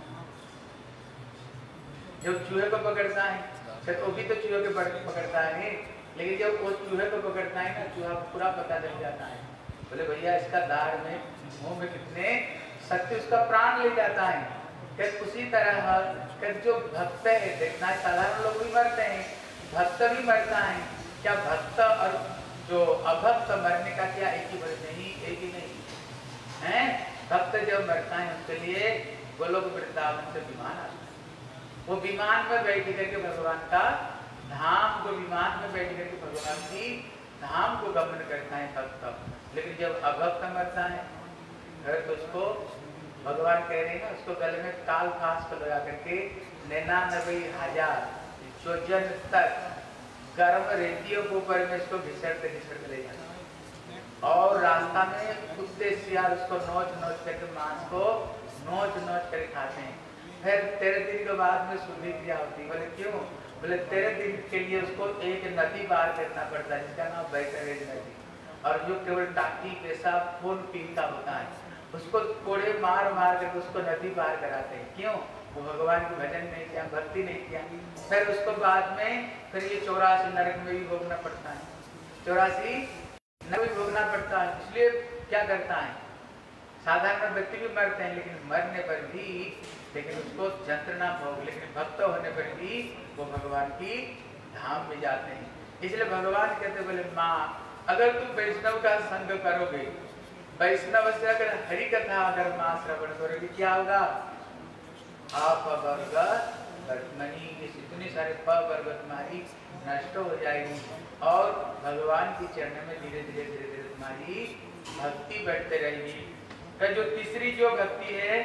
जब चूहे को पकड़ता है तो भी तो चूहे को पकड़ता है, लेकिन जब वो चूहे को पकड़ता है ना, चूहा को पूरा पता चल जाता है। बोले भैया इसका दाढ़ में मुंह में कितने शक्ति, उसका प्राण ले जाता है। क्या उसी तरह जो भक्त है, देखना है साधारण लोग भी मरते हैं, भक्त भी मरता है। क्या भक्त और जो अभक्त मरने का क्या एक ही बात नहीं? एक ही नहीं है। भक्त जब मरता है उसके लिए गोलोक वृंदावन से विमान आता है। वो विमान में बैठ करके भगवान का धाम को, विमान में बैठ करके भगवान की धाम को गमन करता है भक्त। लेकिन जब अभक्त मरता है फिर तो उसको भगवान कह रहे हैं ना, उसको गले में काल फांस को लगा करके निन्यानवे हजार योजन तक गर्म रेतियों के ऊपर में इसको घिसटते घिसटते ले जाना, और रास्ता में कुत्ते सियार उसको नोच नोच करके मांस को नोच नोच कर खाते हैं। फिर तेरह दिन के बाद में शुद्धि क्रिया होती है। बोले क्यों? बोले तेरह दिन के लिए उसको एक नदी पार करना पड़ता है जिसका नाम वैतरेज नदी, और जो केवल टाटी पेशाब खून पीन का होता है, उसको कोड़े मार मार करके उसको नदी पार कराते हैं। क्यों? वो भगवान की भजन नहीं किया, भक्ति नहीं किया। फिर उसको बाद में फिर ये चौरासी नरक में भी भोगना पड़ता है, चौरासी नरक भी भोगना पड़ता है। इसलिए क्या करता है, साधारण व्यक्ति भी मरते हैं, लेकिन मरने पर भी लेकिन उसको यंत्रणा भोग, लेकिन भक्त होने पर भी वो भगवान की धाम में जाते हैं। इसलिए भगवान कहते बोले माँ अगर तुम वैष्णव का संग करोगे, वैष्णव से अगर हरि कथा अगर माँ श्रवण करोगे, क्या होगा? आप वर्ग वर्तमनी, इतनी सारे प वर्ग तुम्हारी नष्ट हो जाएगी, और भगवान की चरण में धीरे धीरे धीरे धीरे तुम्हारी भक्ति बढ़ते रहेगी। तो जो तीसरी जो भक्ति है,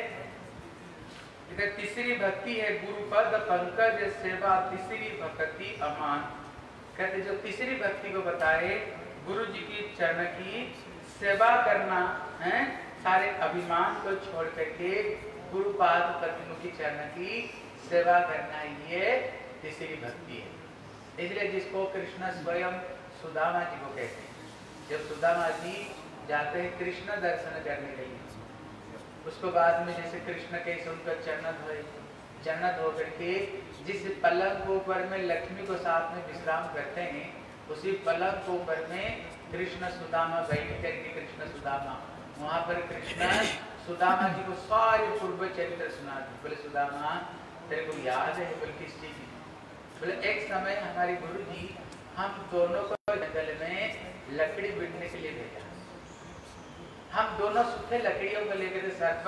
तीसरी भक्ति है गुरुपद पंकज सेवा, तीसरी भक्ति अमान। कहते जो तीसरी भक्ति को बताए, गुरु जी की चरण की सेवा करना है, सारे अभिमान को छोड़ करके गुरुपाद पद्म चरण की सेवा करना, ये तीसरी भक्ति है। इसलिए जिसको कृष्ण स्वयं सुदामा जी को कहते हैं। जब सुदामा जी जाते हैं कृष्ण दर्शन करने के लिए, उसको बाद में जैसे कृष्ण कैसे उनका चरण धोए, चरण धो करके जिस पलंग के ऊपर में लक्ष्मी को साथ में विश्राम करते हैं, उसी पलंग के ऊपर में कृष्ण सुदामा बैठ करके, कृष्ण सुदामा वहाँ पर कृष्ण सुदामा जी को सारे पूर्व चरित्र सुनाते। बोले सुदामा तेरे को याद है? बोले किस चीज की? बोले एक समय हमारे गुरु जी हम दोनों को जंगल में लकड़ी बीटने के लिए भेजा। हम दोनों सूखे लकड़ियों को लेकर सर पर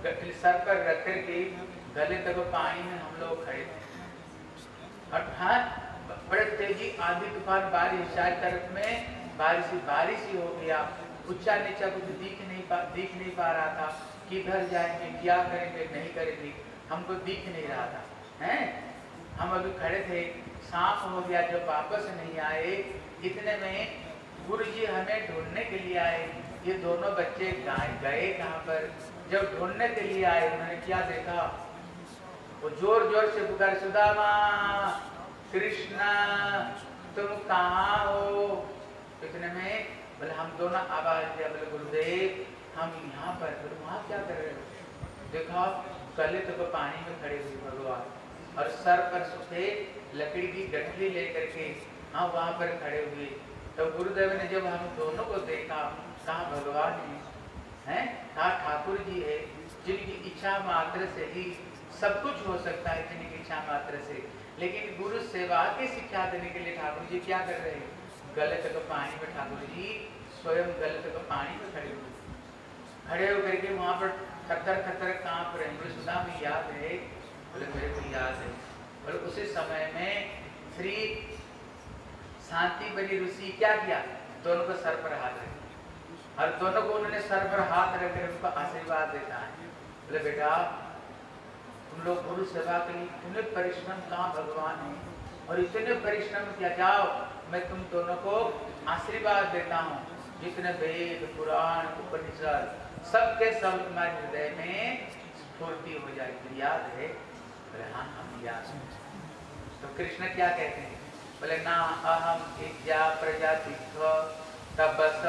सर पर रख करके गले तक पानी में हम लोग खड़े थे। अर्थात बड़े तेजी आंधी तूफान बारिश, चार तरफ में बारिश बारिश ही हो गया, ऊंचा नीचा कुछ दिख नहीं पा दिख नहीं पा रहा था, किधर जाएंगे, क्या करेंगे, नहीं करेंगे, हमको दिख नहीं रहा था। हैं हम अभी खड़े थे, शाम हो गया, जब वापस नहीं आए, इतने में गुरुजी हमें ढूंढने के लिए आए। ये दोनों बच्चे गए कहाँ पर? जब ढूंढने के लिए आए, उन्होंने क्या देखा, वो जोर जोर से पुकार, सुदामा, कृष्णा, तुम कहाँ हो? इतने में बोले हम दोनों आवाज दिया, बोले गुरुदेव हम यहाँ पर। बोले वहाँ क्या कर रहे हो? देखा गले तक तो पानी में खड़े हुए भगवान, और सर पर सफेद लकड़ी की गठरी लेकर के हाँ वहाँ पर खड़े हुए। तो गुरुदेव ने जब हम दोनों को देखा, कहा भगवान है, कहा ठाकुर जी है, जिनकी इच्छा मात्र से ही सब कुछ हो सकता है, जिनकी इच्छा मात्र से। लेकिन गुरु सेवा की शिक्षा देने के लिए ठाकुर जी क्या कर रहे हैं? गले तक पानी में ठाकुर जी स्वयं गले तक पानी में खड़े हुए, खड़े होकर के वहाँ पर खतर खतर कांप रहे। बोले सुदाम याद है? बोले मेरे को याद है। और उसी समय में श्री शांति बनी ऋषि क्या किया? दोनों को सर पर हाथ रखे, और दोनों को उन्होंने सर पर हाथ रखकर उनको आशीर्वाद देता है। बोले बेटा तुम लोग गुरु सेवा के लिए इतने परिश्रम कहाँ भगवान है, और इतने परिश्रम किया, जाओ मैं तुम दोनों को आशीर्वाद देता हूँ, जितने वेद पुराण उपनिषद सबके सब तुम्हारे हृदय में स्फूर्ति हो जाएगी। याद है? बोले हाँ हम याद है। तो कृष्ण क्या कहते हैं? बोले ना अहम इज्जा प्रजाति तपस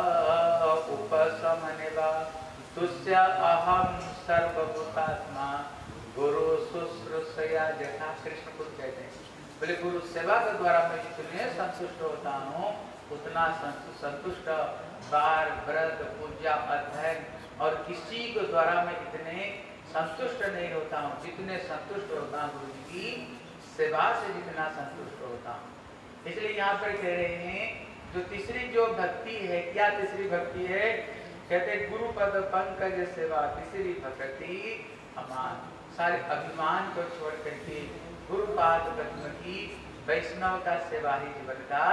उपशमनेवा तुस्य अहम सर्वभूतात्मा गुरु शुश्रूषया जथा। कृष्ण खुद कहते हैं, बोले गुरु सेवा के द्वारा मैं जितने संतुष्ट होता हूँ, उतना संतुष्ट बार व्रत पूजा अध्ययन और किसी के द्वारा मैं इतने संतुष्ट नहीं होता हूँ जितने संतुष्ट होता हूँ गुरु जी की सेवा से जितना संतुष्ट होता हूँ। इसलिए यहाँ पर कह रहे हैं जो तीसरी जो भक्ति है, क्या तीसरी भक्ति है? कहते गुरु पद पंकज सेवा तीसरी भक्ति अमान। सारे अभिमान को छोड़ करके गुरुपाद पद्म की वैष्णव का सेवा ही जीवन का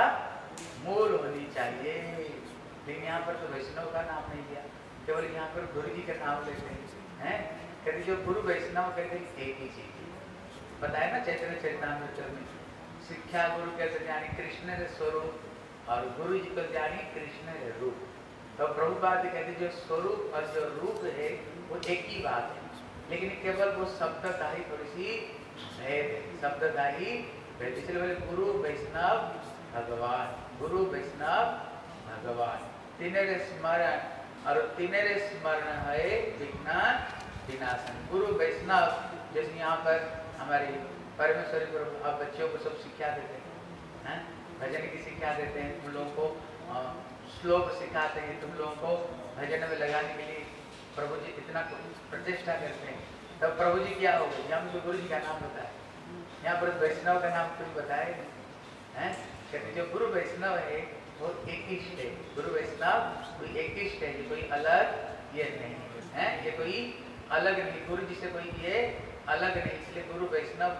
मूल होनी चाहिए। लेकिन यहाँ पर तो वैष्णव का नाम नहीं लिया, केवल यहाँ पर गुरु जी का नाम लेते हैं। कहते जो गुरु वैष्णव कहते एक ही चीज बताया ना चैतन्य चरितामृत में, शिक्षा गुरु कहते जानी कृष्ण रे स्वरूप और गुरु जी को जानी कृष्ण रे रूप। तो प्रभुपाद कहते जो स्वरूप और जो रूप है वो एक ही बात है, लेकिन केवल वो शब्द का ही थोड़ी सी भेद है, शब्द का ही भेद। इसलिए बोले गुरु वैष्णव भगवान, गुरु वैष्णव भगवान। तीनरे स्मरण और तीनरे स्मरण है विघ्न विनाशन। गुरु वैष्णव जैसे यहाँ पर हमारे परमेश्वरी प्रभु आप बच्चों को सब शिक्षा देते हैं, भजन की शिक्षा देते हैं, तुम लोगों को श्लोक सिखाते हैं, तुम लोगों को भजन में लगाने के लिए प्रभु जी इतना प्रतिष्ठा करते हैं। तब प्रभु जी क्या होगा? यहाँ मुझे गुरु जी का नाम बताए, यहाँ पर वैष्णव का नाम कुछ बताए हैं। कहते जो गुरु वैष्णव है वो एक ही है, गुरु वैष्णव कोई एक ही है, ये कोई अलग ये नहीं है, ये कोई अलग नहीं, गुरु जी से कोई ये अलग नहीं। इसलिए गुरु वैष्णव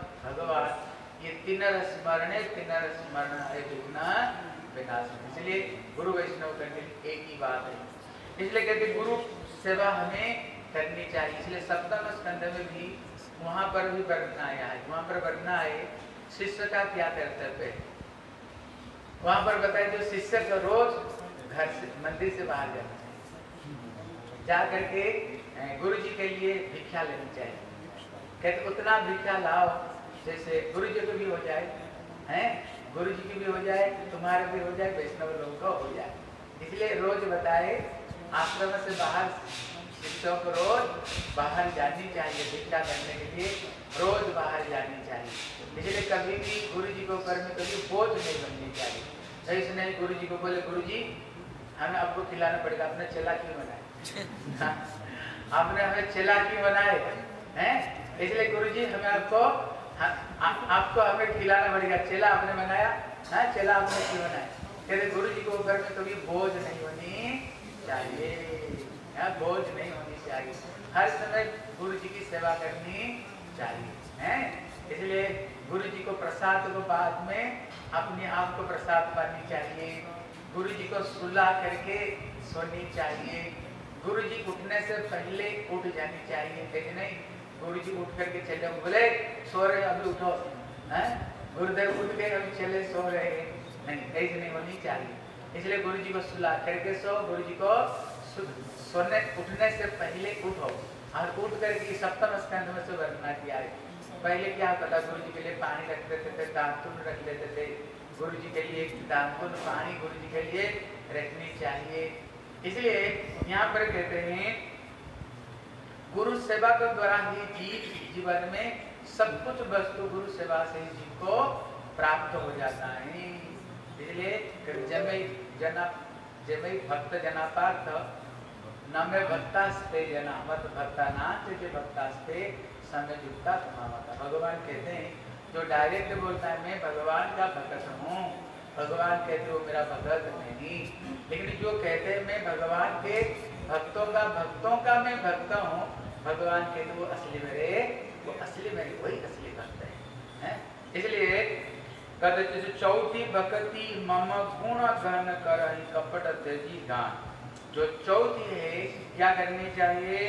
भगवान ये तीनर स्मरण है, तीनर स्मरण है विघ्न विनाशन। इसलिए गुरु वैष्णव करने एक ही बात है। इसलिए कहते गुरु सेवा हमें करनी चाहिए। इसलिए सप्तम स्कंद में भी वहाँ पर भी वर्णना आया है, वहाँ पर वर्णना है शिष्य का क्या कर्तव्य है। वहाँ पर बताया जो शिष्य को रोज घर से मंदिर से बाहर जाना चाहिए, जा करके गुरु जी के लिए भिक्षा लेनी चाहिए। कहते उतना भिक्षा लाओ जैसे गुरु जी को भी हो जाए, हैं गुरु जी की भी हो जाए, तुम्हारे भी हो जाए, वैष्णव लोगों को हो जाए। इसलिए रोज बताए आश्रम से बाहर शिष्यों को रोज बाहर जानी चाहिए, भिक्षा करने के लिए रोज बाहर जानी चाहिए। इसलिए कभी भी गुरु जी को ऊपर में कभी बोझ नहीं बननी चाहिए। ऐसे नहीं गुरु जी को बोले गुरु जी हमें आपको खिलाना पड़ेगा, अपने चेला क्यों बनाए आपने हमें चेला क्यों बनाए हैं? इसलिए गुरु जी हमें आपको आ, आ, आपको हमें खिलाना पड़ेगा, चेला आपने बनाया ना, चेला आपने क्यों बनाया? कहते गुरु जी को ऊपर में कभी बोझ नहीं होनी चाहिए। यहाँ बोझ नहीं होनी चाहिए, हर समय गुरु जी की सेवा करनी चाहिए, हैं? इसलिए गुरु जी को प्रसाद को बाद में अपने आप को प्रसाद पानी चाहिए, गुरु जी को सुला करके सोनी चाहिए, गुरु जी उठने से पहले उठ जानी चाहिए, ऐसे नहीं गुरु जी उठ करके चले बोले सो रहे अभी उठो, हैं? गुरुदेव उठ गए अभी चले सो रहे, नहीं, ऐसे नहीं होनी चाहिए। इसलिए गुरु जी को सुला करके सो, गुरु जी को सोने उठने से पहले उठो, और उठ करके सप्तम स्कंध में से वर्णना किया है। पहले क्या पता गुरु जी के लिए पानी रख देते थे, दांतुन रख लेते थे, गुरु जी के लिए दांतुन पानी गुरु जी के लिए रखनी चाहिए। इसलिए यहाँ पर कहते हैं गुरु सेवा के द्वारा ही जीव जीवन में सब कुछ वस्तु गुरु सेवा से ही जीव को प्राप्त हो जाता है। इसलिए जमे जना जमे भक्त जना पार्थ न में भक्तास्ते जना मत भक्ता नाच जे भक्तास्ते समय जुक्ता समावता। भगवान कहते हैं जो डायरेक्ट बोलता है मैं भगवान का भक्त हूँ, भगवान कहते हो मेरा भगत नहीं, लेकिन जो कहते हैं मैं भगवान के भक्तों का भक्तों का मैं भक्त हूँ, भगवान कहते वो असली मेरे वो असली मेरे वही असली भक्त है, है? इसलिए कहते चौथी भक्ति मम गुण गण करहि कपट त्यजी गान। जो चौथी है क्या करनी चाहिए?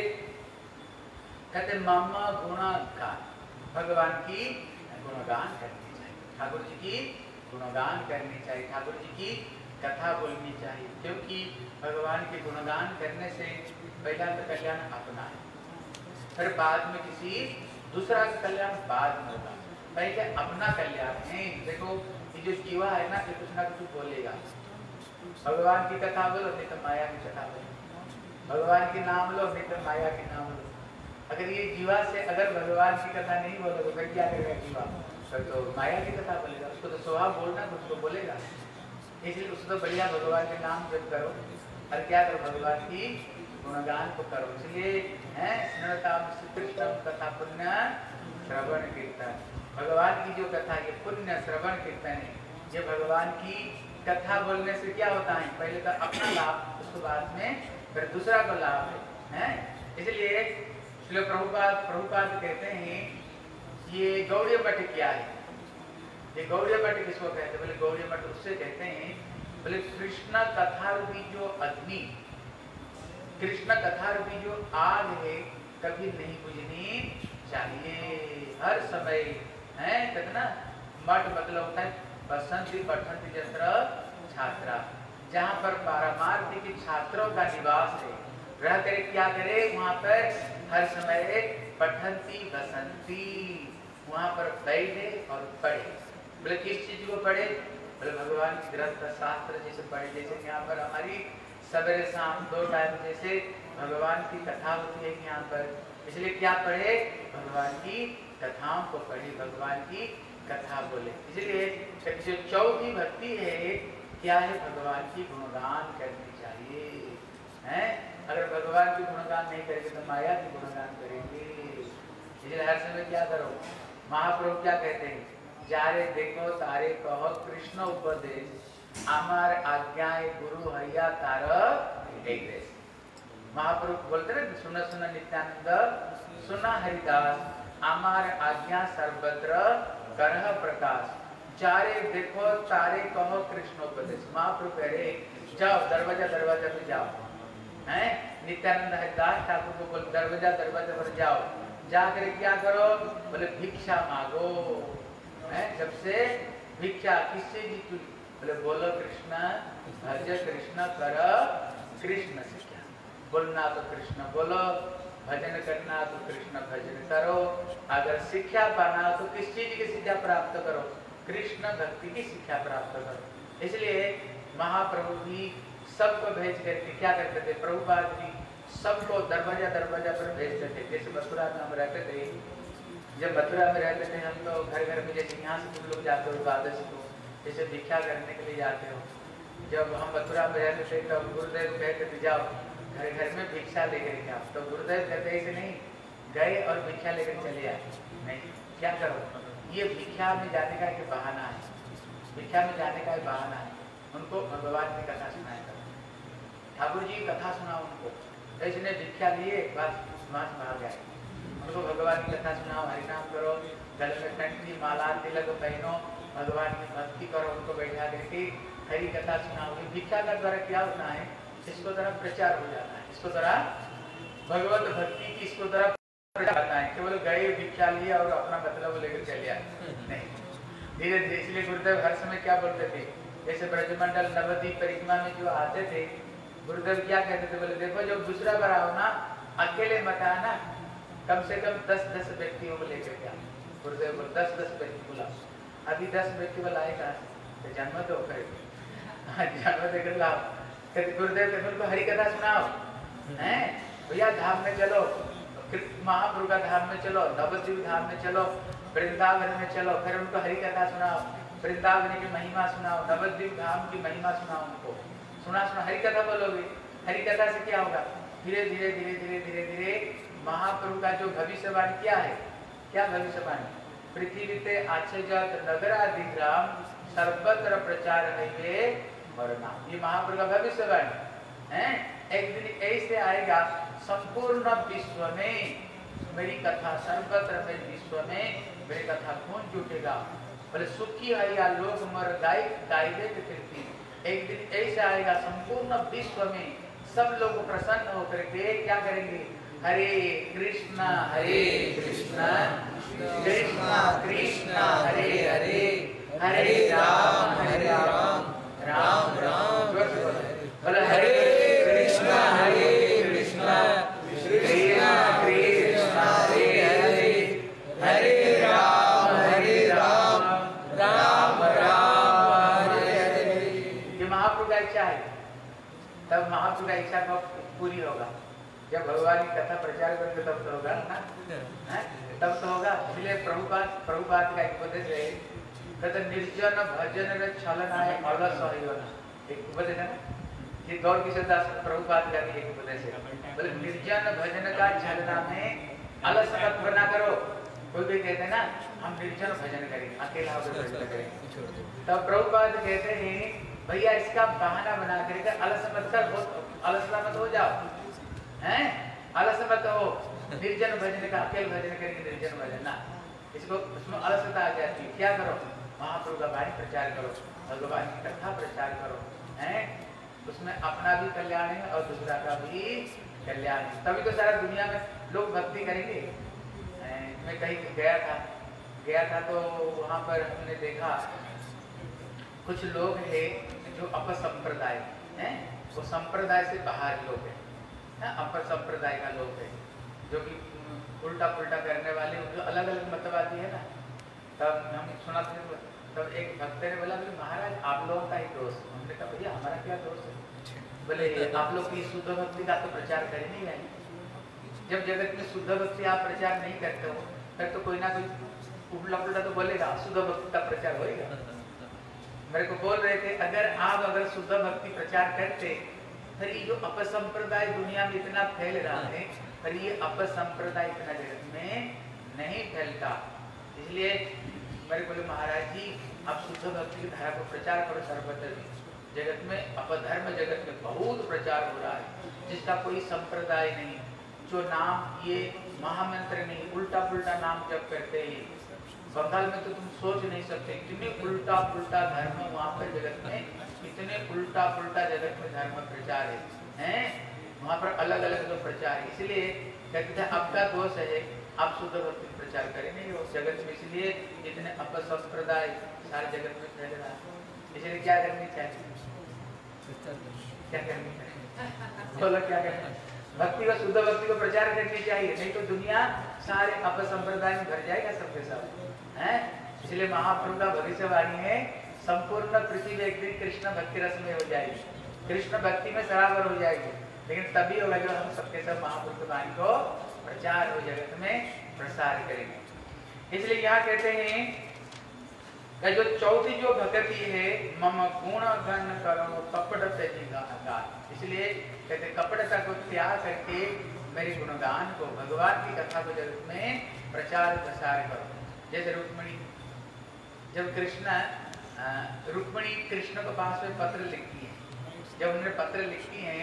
कहते मम गुण गान, भगवान की गुणगान करनी चाहिए, ठाकुर जी की गुणगान करनी चाहिए, ठाकुर जी की कथा बोलनी चाहिए, क्योंकि भगवान के गुणगान करने से पहला तो कल्याण अपना है, फिर बाद में किसी दूसरा का कल्याण बाद में होगा, पहले अपना कल्याण है। देखो ये जो जीवा है ना ये कुछ ना कुछ बोलेगा, भगवान की कथा बोलो नहीं तो माया की कथा बोलो, भगवान के नाम लो नहीं तो माया के नाम लो। अगर ये जीवा से अगर भगवान की कथा नहीं बोलो तो फिर क्या करेगा जीवा? फिर तो माया की कथा बोलेगा, उसको तो स्वभाव बोलना कुछ तो बोलेगा, इसलिए उसको तो बढ़िया भगवान के नाम जप करो और क्या करो भगवान की गुणगान को करो। इसलिए है कृष्ण कथा पुण्य श्रवण कीर्तन, भगवान की जो कथा ये पुण्य श्रवण कीर्तन है, ये भगवान की कथा बोलने से क्या होता है? पहले तो अपना लाभ, उसके बाद में फिर दूसरा को लाभ है, है? इसलिए श्रील प्रभुपाद प्रभुपाद कहते हैं ये गौड़ीय मठ क्या है? ये गौड़ीय मठ किसको कहते हैं? बोले गौड़ीय मठ उससे कहते हैं बोले कृष्ण कथा रूपी जो अग्नि, कृष्ण कथा रूपी जो आग है कभी नहीं बुझनी चाहिए, हर समय है कहते ना। मठ मतलब होता है बसंती पठंती यत्र छात्रा, जहाँ पर पारमार्थी के छात्रों का निवास है, रह कर क्या करे वहाँ पर हर समय पठंती बसंती, वहाँ पर बैठे और पढ़े। बोले किस चीज को पढ़े? बोले भगवान की ग्रंथ शास्त्र जैसे पढ़े, जैसे यहाँ पर हमारी सवेरे शाम दो टाइम जैसे भगवान की कथा होती है यहाँ पर, इसलिए क्या पढ़े? भगवान की कथाओं को पढ़े, भगवान की कथा बोले। इसलिए जो चौथी भक्ति है क्या है? भगवान की गुणगान करनी चाहिए, हैं? अगर भगवान की गुणगान नहीं करेंगे तो माया की गुणगान करेंगे। इसलिए हर समय क्या करो? महाप्रभु क्या कहते हैं? जारे देखो तारे कहो कृष्ण उपदेश, आमार आज्ञाए गुरु हैया तार एक देश। महाप्रभु बोलते रहे सुना सुना नित्यानंद सुना हरिदास, आमार आज्ञा सर्वत्र करह प्रकाश, चारे देखो तारे कहो कृष्णोपदेश। महाप्रभु कह रहे जाओ दरवाजा दरवाजा पे जाओ, हैं? नित्यानंद हरिदास ठाकुर को बोल दरवाजा दरवाजा पर जाओ, जाकर क्या करो? बोले भिक्षा मांगो, हैं? जब से भिक्षा किससे जीतू? बोले बोलो कृष्ण भज कृष्ण कर कृष्ण से क्या बोलना तो कृष्ण बोलो, भजन करना तो कृष्ण भजन करो, अगर शिक्षा पाना तो किस चीज की शिक्षा प्राप्त करो? कृष्ण भक्ति की शिक्षा प्राप्त करो। इसलिए महाप्रभु भी सबको भेज करके क्या करते थे? प्रभुपाद जी सबको दरवाजा दरवाजा पर भेजते थे। जैसे मथुरा में हम रहते थे, जब मथुरा में रहते थे हम तो घर घर में, जैसे यहाँ से तुम लोग जाते हो द्वादशी को जैसे भिक्षा करने के लिए जाते हो, जब हम मथुरा में रहते थे तो गुरुदेव कहते थे जाओ घर घर में भिक्षा लेकर के आओ, तो गुरुदेव कहते ऐसे नहीं गए और भिक्षा लेकर चले आए, नहीं, क्या करो? ये भिक्षा में जाने का एक बहाना है, भिक्षा में जाने का एक बहाना है, उनको भगवान की कथा सुनाया करो, ठाकुर जी की कथा सुनाओ उनको, तो इसने भिक्षा लिए, बस मास भाग गया। उनको भगवान की कथा सुनाओ, हरिनाम करो, गले में कंठी माला तिलक पहनो, भगवान की भक्ति करो, उनको बैठा करके हरि कथा सुनाओ। भिक्षा का द्वारा क्या होता है, इसको तरह प्रचार हो जाता है, इसको तरह भगवत भक्ति की इसको तरह प्रचार होता है। केवल गए भिक्षा लिया और अपना मतलब लेकर चले आए, नहीं। धीरे धीरे, इसलिए गुरुदेव हर समय क्या बोलते थे, जैसे ब्रजमंडल नवद्वीप परिक्रमा में जो आते थे, गुरुदेव क्या कहते थे, बोले देखो जब दूसरा बार आओ ना, अकेले मत आना, कम से कम दस दस व्यक्तियों को लेकर के आओ। गुरुदेव बोले दस दस व्यक्ति बुलाओ। अभी दस व्यक्ति को लाए कहाँ से, तो जन्म तो करेगा, जन्म देकर लाओ। गुरुदेव कहते उनको हरि कथा सुनाओ, हैं भैया धाम में चलो, महाप्रभु का धाम में चलो, नवद्वीप धाम में चलो, वृंदावन में चलो, फिर उनको हरि कथा सुनाओ, वृंदावन की महिमा सुनाओ, नवद्वीप धाम की महिमा सुनाओ उनको, सुना सुना हरि कथा बोलोगे। हरि कथा से क्या होगा, धीरे धीरे धीरे धीरे धीरे धीरे महाप्रभु का जो भविष्यवाणी क्या है, क्या भविष्यवाणी, पृथ्वी ते आछे जात नगरादि ग्राम सर्वत्र प्रचार है वरना, ये महाप्रभु का भविष्यवाणी है। एक दिन ऐसे आएगा संपूर्ण विश्व में मेरी कथा, सर्वत्र मेरे विश्व में मेरी कथा कौन जुटेगा, बोले सुखी है या लोग मर गाय गायबे कीर्ति। एक दिन ऐसा आएगा संपूर्ण विश्व में सब लोग प्रसन्न होकर के क्या करेंगे, हरे कृष्णा हरे कृष्णा कृष्णा कृष्णा हरे हरे, हरे राम हरे राम राम राम, बोले हरे कृष्णा हरे कृष्णा कृष्णा कृष्णा हरे हरे, हरे राम हरे राम राम राम हरे हरे। ये महाप्रभु का इच्छा है, तब महाप्रभु का इच्छा कब पूरी होगा, जब भगवान की कथा प्रचार करेंगे तब तो होगा ना, तब तो होगा। इसलिए प्रभुपाद प्रभुपाद का एक उपदेश है, कहते निर्जन भजन छलना है अलस होना, एक उपदेश है ना, ये गौर किशोर दास प्रभुपाद का भी एक उपदेश है, बोले निर्जन भजन का छलना में अलस मत बना करो। कोई भी कहते हैं ना हम निर्जन भजन करेंगे, अकेला होकर भजन करेंगे, तब प्रभुपाद कहते हैं भैया इसका बहाना बना करके अलस मत कर, अलस मत हो जाओ, हैं अलस मत हो, निर्जन भजन का अकेले भजन करेंगे, निर्जन भजन ना, इसको उसमें अलसता आ जाती है। क्या करो, महाप्रभु का वाणी प्रचार करो, भगवान की कथा प्रचार करो, हैं उसमें अपना भी कल्याण है और दूसरा का भी कल्याण है, तभी तो सारा दुनिया में लोग भक्ति करेंगे। मैं कहीं गया था गया था तो वहाँ पर हमने देखा कुछ लोग हैं जो अपसंप्रदाय हैं, वो संप्रदाय से बाहर लोग हैं, अपर संप्रदाय का लोग है, जो कि उल्टा पुल्टा करने वाले, जो अलग अलग मतवादी है ना। तब हम सुना थे, तब एक भक्त ने बोला महाराज आप लोगों का ही दोष। हमने कहा भैया हमारा क्या दोष है, बोले आप लोग की शुद्ध भक्ति का तो प्रचार कर नहीं रहे, जब जगत में शुद्ध भक्ति आप प्रचार नहीं करते हो फिर तो कोई ना कोई उल्टा पुल्टा तो बोलेगा, शुद्ध भक्ति का प्रचार होएगा। मेरे को बोल रहे थे अगर आप अगर शुद्ध भक्ति प्रचार करते, फिर ये जो अपसंप्रदाय दुनिया में इतना फैल रहा है, पर ये अपसंप्रदाय इतना जगत में नहीं फैलता। इसलिए मेरे बोले महाराज जी आप शुद्ध भक्ति की धारा को प्रचार करो सर्वत्र। जगत में अपधर्म जगत में बहुत प्रचार हो रहा है, जिसका कोई संप्रदाय नहीं, जो नाम ये महामंत्र नहीं, उल्टा पुल्टा नाम जप करते हैं। बंगाल में तो तुम सोच नहीं सकते कितने उल्टा पुल्टा धर्म वहाँ पर जगत में, इतने उल्टा पुल्टा जगत में धर्म प्रचार है, हैं वहाँ पर अलग अलग जो प्रचार है। इसलिए कहते थे आपका दोष है, आप शुद्ध भक्ति प्रचार करें नहीं उस जगत में, इसलिए इतने अपसंप्रदाय सारे जगत में फैल रहा है। इसलिए क्या करनी चाहिए, क्या करनी चाहिए, बोलो क्या करना, भक्ति का शुद्ध भक्ति को प्रचार करनी चाहिए, नहीं तो दुनिया सारे अपसंप्रदाय में भर जाएगा सबके सब, हैं। इसलिए महाप्रभु का भविष्यवाणी है संपूर्ण पृथ्वी एक दिन कृष्ण भक्ति रस में हो जाएगी, कृष्ण भक्ति में सराबर हो जाएगी, लेकिन तभी होगा जब हम सबके सब महाप्रभु की वाणी को प्रचार हो जगत में प्रसार करेंगे। इसलिए यहाँ कहते हैं जो चौथी जो भक्ति है मम गुण गण करो कपट त्यजेगा, इसलिए कहते कपटता को त्याग करके मेरे गुणगान को, भगवान की कथा को जगत में प्रचार प्रसार करो। जैसे रुक्मिणी, जब कृष्ण रुक्मिणी कृष्ण को पास में पत्र लिखती है, जब उन्होंने पत्र लिखती हैं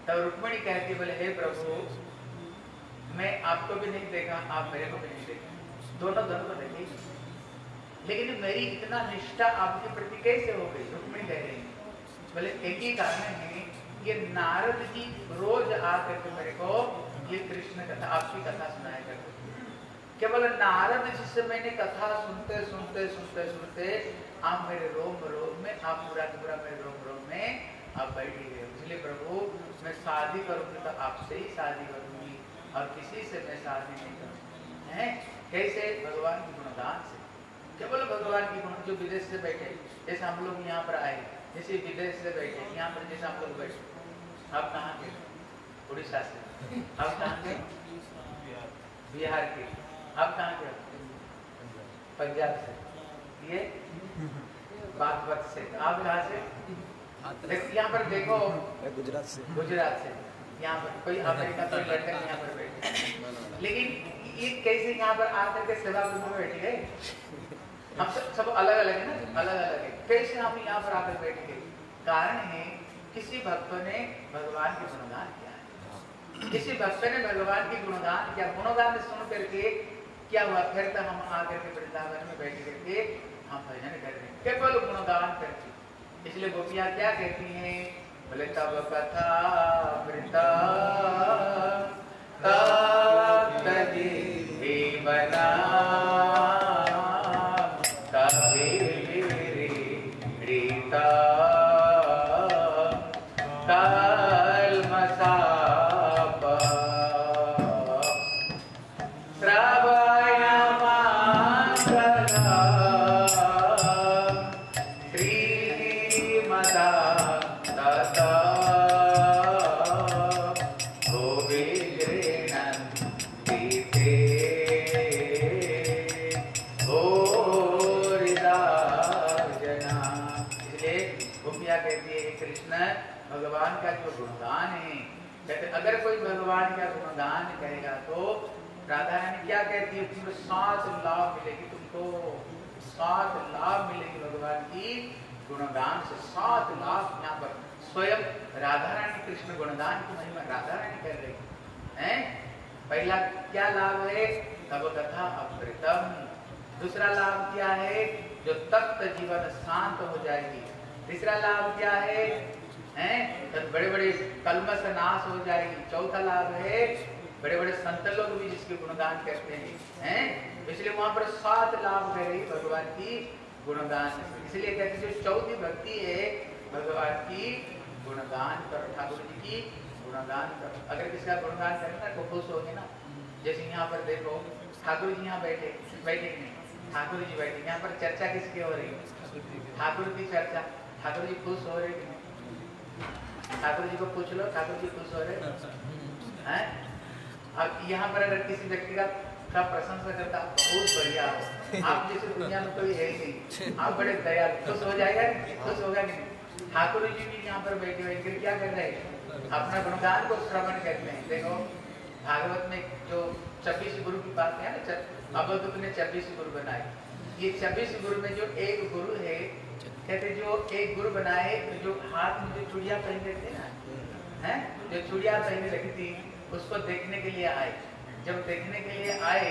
तब रुक्मिणी कहती बोले हे प्रभु मैं आपको भी नहीं देखा, आप मेरे को भी नहीं देखा, दोनों दोनों को देखे, लेकिन मेरी इतना निष्ठा आपके प्रति कैसे हो गई? रुक्मिणी कह रही बोले एक ही कारण है, ये नारद जी रोज आकर के मेरे को ये कृष्ण कथा आपकी कथा सुनाया करते। केवल नारद जी से मैंने कथा सुनते सुनते सुनते सुनते आप मेरे रोम रोम में, आप पूरा पूरा मेरे रोम रोम में आप बैठ गए। इसलिए प्रभु मैं शादी करूंगी तो आपसे ही शादी करूंगी और किसी से मैं शादी नहीं करूंगी। हैं कैसे? भगवान के गुणगान से, केवल भगवान की गुण। जो विदेश से बैठे, जैसे हम लोग यहाँ पर आए, जैसे विदेश से बैठे यहाँ पर, जैसे हम लोग बैठे, आप कहाँ के? उड़ीसा से। आप कहाँ के? बिहार के। आप कहाँ के? पंजाब से। ये बागपत से। आप कहाँ से? यहाँ पर देखो, गुजरात से। गुजरात से। यहाँ पर कोई अमेरिका, कोई लंदन यहाँ पर बैठे, लेकिन ये कैसे यहाँ पर आकर के सेवा में बैठ गए? हम सब सब अलग अलग है ना, अलग अलग है। कैसे हम यहाँ पर आकर बैठ गए? कारण है किसी भक्त ने भगवान के गुणगान किया है, किसी भक्त ने भगवान के गुणगान किया। गुणगान सुन करके क्या हुआ? फिर तो हम आकर के वृंदावन में बैठ करके हम भजन कर रहे हैं, केवल गुणगान करके। इसलिए गोपियाँ क्या कहती हैं? बोले तब कथा वृता बना भगवान का जो गुणगान है, कहते अगर कोई भगवान का गुणगान करेगा तो राधा रानी क्या कहती है? तुमको सात लाभ मिलेगी, तुमको सात लाभ मिलेगी भगवान की गुणगान से। सात लाभ यहाँ पर स्वयं राधा रानी कृष्ण गुणगान की महिमा राधा रानी कर रही है। पहला क्या लाभ है? तब कथा अमृतम। दूसरा लाभ क्या है? जो तप्त जीवन शांत हो जाएगी। तीसरा लाभ क्या है? हैं तो बड़े बड़े कलमश नाश हो जाएगी। चौथा लाभ है बड़े बड़े संत लोग भी जिसके गुणगान करते हैं, हैं इसलिए वहां पर सात लाभ कह रही भगवान की गुणगान। इसलिए कहते जो चौथी भक्ति है भगवान की गुणगान करो, ठाकुर जी की गुणगान करो। अगर किसी का गुणगान करें तो खुश होगे ना। जैसे यहाँ पर देखो ठाकुर जी यहाँ बैठे बैठे नहीं, ठाकुर जी बैठे, यहाँ पर चर्चा किसकी हो रही है? ठाकुर की चर्चा। ठाकुर जी खुश हो रहे हैं? ठाकुर जी को पूछ लो, ठाकुर जी खुश हो रहे हैं? अब यहाँ पर अगर किसी व्यक्ति का का प्रशंसा करता बहुत बढ़िया हो, आप जैसे दुनिया में कोई है ही नहीं, आप बड़े दयालु, खुश हो जाएगा, खुश होगा कि नहीं? ठाकुर जी भी यहाँ पर बैठे बैठ कर क्या कर रहे हैं? अपना गुणगान को श्रवण करते हैं। देखो भागवत में जो छब्बीस गुरु की बात है ना, अवधूत ने छब्बीस गुरु बनाए। ये छब्बीस गुरु में जो एक गुरु है, कहते जो एक गुरु बनाए जो हाथ में जो चूड़िया पहन रखी थी ना, हैं जो चूड़िया पहन रखी थी, उसको देखने के लिए आए। जब देखने के लिए आए,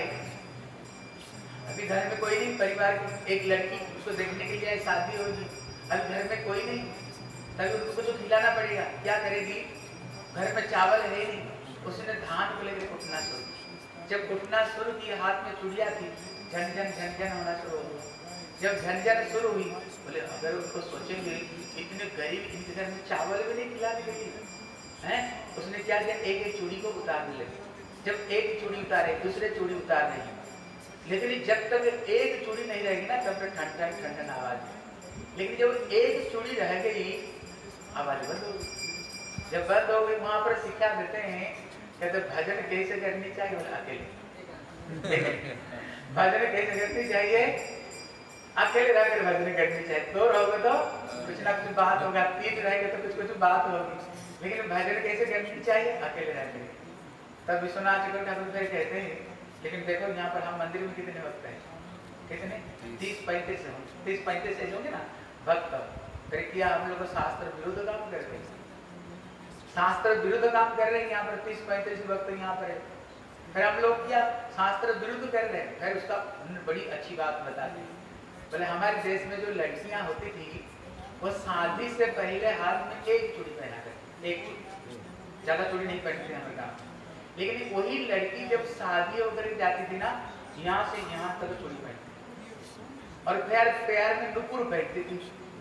अभी घर में कोई नहीं, परिवार की एक लड़की उसको देखने के लिए आए, शादी होगी, अभी घर में कोई नहीं, तभी उनको कुछ खिलाना पड़ेगा। क्या करेगी? घर में चावल है नहीं, उसने धान को लेकर कुटना शुरू। जब कुटना शुरू की, हाथ में चूड़िया थी, झनझन झनझन होना शुरू हो गई। जब झंझट शुरू हुई, बोले अगर उसको सोचेंगे इतने गरीब इनके घर में चावल भी नहीं खिलाने के लिए हैं, उसने क्या किया? एक एक चूड़ी को उतारने लगे। जब एक चूड़ी उतारे, दूसरे चूड़ी उतार रही, लेकिन जब तक एक चूड़ी नहीं रहेगी ना तब तक ठंडा ठंडन आवाज। लेकिन जब एक चूड़ी रह गई, आवाज बंद हो गई। जब बंद हो गई, वहां पर शिक्षा देते हैं, कहते भजन कैसे करनी चाहिए? बोले अकेले। भजन कैसे करनी चाहिए? अकेले रहकर भजन करनी चाहिए। दो रहोगे तो कुछ ना कुछ बात होगा, तीन रहेंगे तो कुछ कुछ बात होगी, लेकिन भजन कैसे करनी चाहिए? अकेले रहकर। तब विश्वनाथ चक्रवर्ती ठाकुर फिर कहते हैं, लेकिन देखो यहाँ पर हम मंदिर में कितने भक्त हैं? कितने? तीस पैंतीस तीस पैंतीस ऐसे होंगे ना भक्त। फिर किया हम लोग शास्त्र विरुद्ध काम करते हैं। शास्त्र विरुद्ध काम कर रहे हैं। यहाँ पर तीस पैंतीस भक्त यहाँ पर है, फिर हम लोग क्या शास्त्र विरुद्ध कर रहे हैं। फिर उसका बड़ी अच्छी बात बताते हैं, बोले हमारे देश में जो लड़कियां होती थी वो शादी से पहले हाथ में एक चूड़ी पहना करती, एक चूड़ी, ज्यादा चूड़ी नहीं पहनती हमारे गाँव। लेकिन वही लड़की जब शादी वगैरह जाती थी ना, यहाँ से यहाँ तक चूड़ी पहनती और पैर पैर में नुपुर पहनती थी,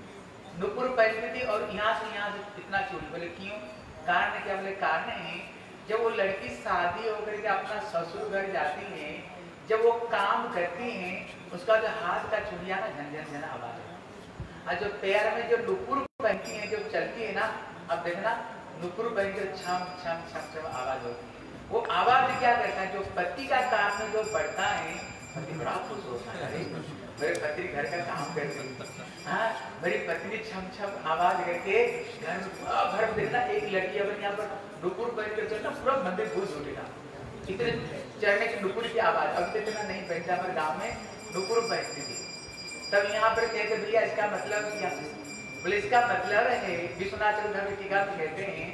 नुपुर पहनती थी और यहाँ से यहाँ से इतना चूड़ी। बोले क्यों? कारण क्या? बोले कारण है जब वो लड़की शादी होकर के अपना ससुर घर जाती है, जब वो काम करती हैं, उसका जो हाथ का चूड़िया ना झन झन झन आवाज है, और जो पैर में जो नुपुर पहनती है, जो चलती है ना, अब देखना नुपुर पहन के छम छम छम छम आवाज होती है। वो आवाज क्या करता है? जो पति का काम में जो बढ़ता है, पति बड़ा खुश होता है, मेरे पत्नी घर का काम करती है, हाँ मेरी पत्नी छम छम आवाज करके घर में पूरा भर देखना। एक लड़की अगर यहाँ पर नुपुर पहन के चलना, पूरा मंदिर गूंज उठेगा, इतने चढ़ने की नुपुर की आवाज। अब इतना नहीं पहनता, पर गाँव में नुपुर पहनती थी। तब यहाँ पर कहते भैया इसका मतलब क्या? बोले इसका मतलब है, विश्वनाथ चक्रधर टीका में कहते हैं,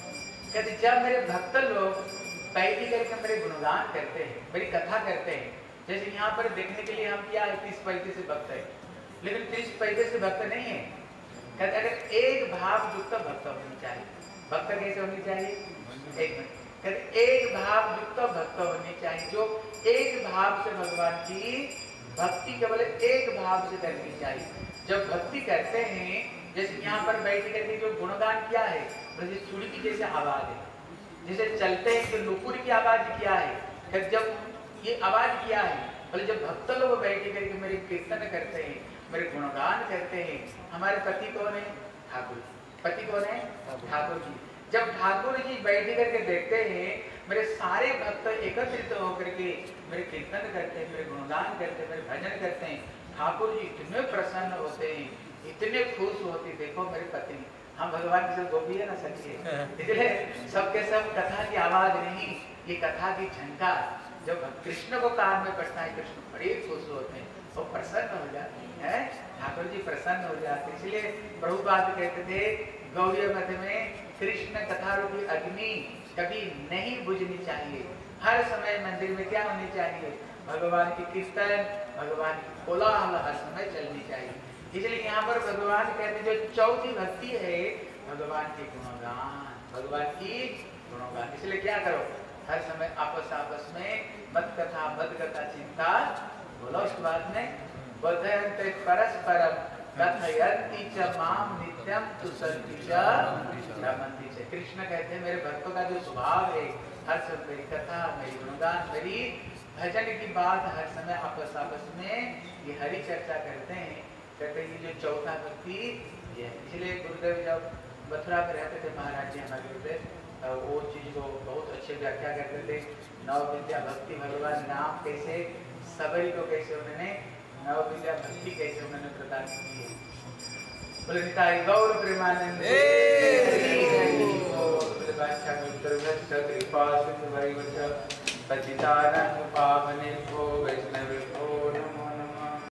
कहते जब मेरे भक्त लोग पैदी करके मेरे गुणगान करते हैं, मेरी कथा करते हैं, जैसे यहाँ पर देखने के लिए हम क्या है तीस पैंतीस से भक्त है, लेकिन तीस पैंतीस से भक्त नहीं है। कहते अगर एक भाव युक्त भक्त होनी चाहिए। भक्त कैसे होनी चाहिए? एक मिनट, कहते एक भाव युक्त भक्त होनी चाहिए, जो एक भाव से भगवान की भक्ति केवल एक भाव से करनी चाहिए। जब भक्ति करते हैं, जैसे यहाँ पर बैठ करके जो गुणगान किया है, जैसे चूड़ी की जैसे आवाज है, जैसे चलते हैं तो नुपुर की आवाज क्या है, फिर जब ये आवाज क्या है, बोले जब भक्त लोग बैठ करके मेरे कीर्तन करते हैं, मेरे गुणगान करते हैं। हमारे पति कौन है? ठाकुर। पति कौन है? ठाकुर जी। जब ठाकुर जी बैठ करके देखते हैं, मेरे सारे भक्त एकत्रित होकर के मेरे कीर्तन करते हैं, मेरे गुणगान करते हैं, मेरे भजन करते हैं, ठाकुर जी इतने प्रसन्न होते हैं, इतने खुश होते हैं। देखो मेरे पत्नी, हम भगवान की सब गोपी है ना, सच्ची है, इसलिए सबके सब कथा की आवाज नहीं, ये कथा की झंकार जब कृष्ण को कान में पड़ता है, कृष्ण बड़े खुश होते हैं, वो प्रसन्न हो जाते हैं, ठाकुर जी प्रसन्न हो जाते हैं। इसलिए प्रभुपाद कहते थे, गौरी मठ में कृष्ण कथा रूपी अग्नि कभी नहीं बुझनी चाहिए। हर समय मंदिर में क्या होनी चाहिए? भगवान की कीर्तन, भगवान की कोलाहल हर समय चलनी चाहिए। इसलिए यहाँ पर भगवान कहते जो चौथी भक्ति है, भगवान की गुणगान, भगवान की गुणगान। इसलिए क्या करो, हर समय आपस आपस में मत कथा मत कथा चिंता बोलो। उसके बाद में बोधयन्ते परस्परम कथयन्ति च माम नित्यम तुसन्ति च रमन्ति च। कृष्ण कहते हैं मेरे भक्तों का जो स्वभाव है, हर समय मेरी कथा, मेरी गुणगान, मेरी भजन की बात हर समय आपस आपस में ये हरि चर्चा करते हैं। कहते हैं ये जो चौथा भक्ति ये है। इसलिए गुरुदेव जब मथुरा में रहते थे, महाराज जी हमारे गुरुदेव, वो चीज को बहुत अच्छे व्याख्या करते थे। नव विद्या भक्ति, भगवान नाम कैसे, सबरी को कैसे उन्होंने नव विद्या भक्ति कैसे उन्होंने प्रदान की है। बोले निताई गौर प्रेमानंद कृपा सिंधु वैष्णव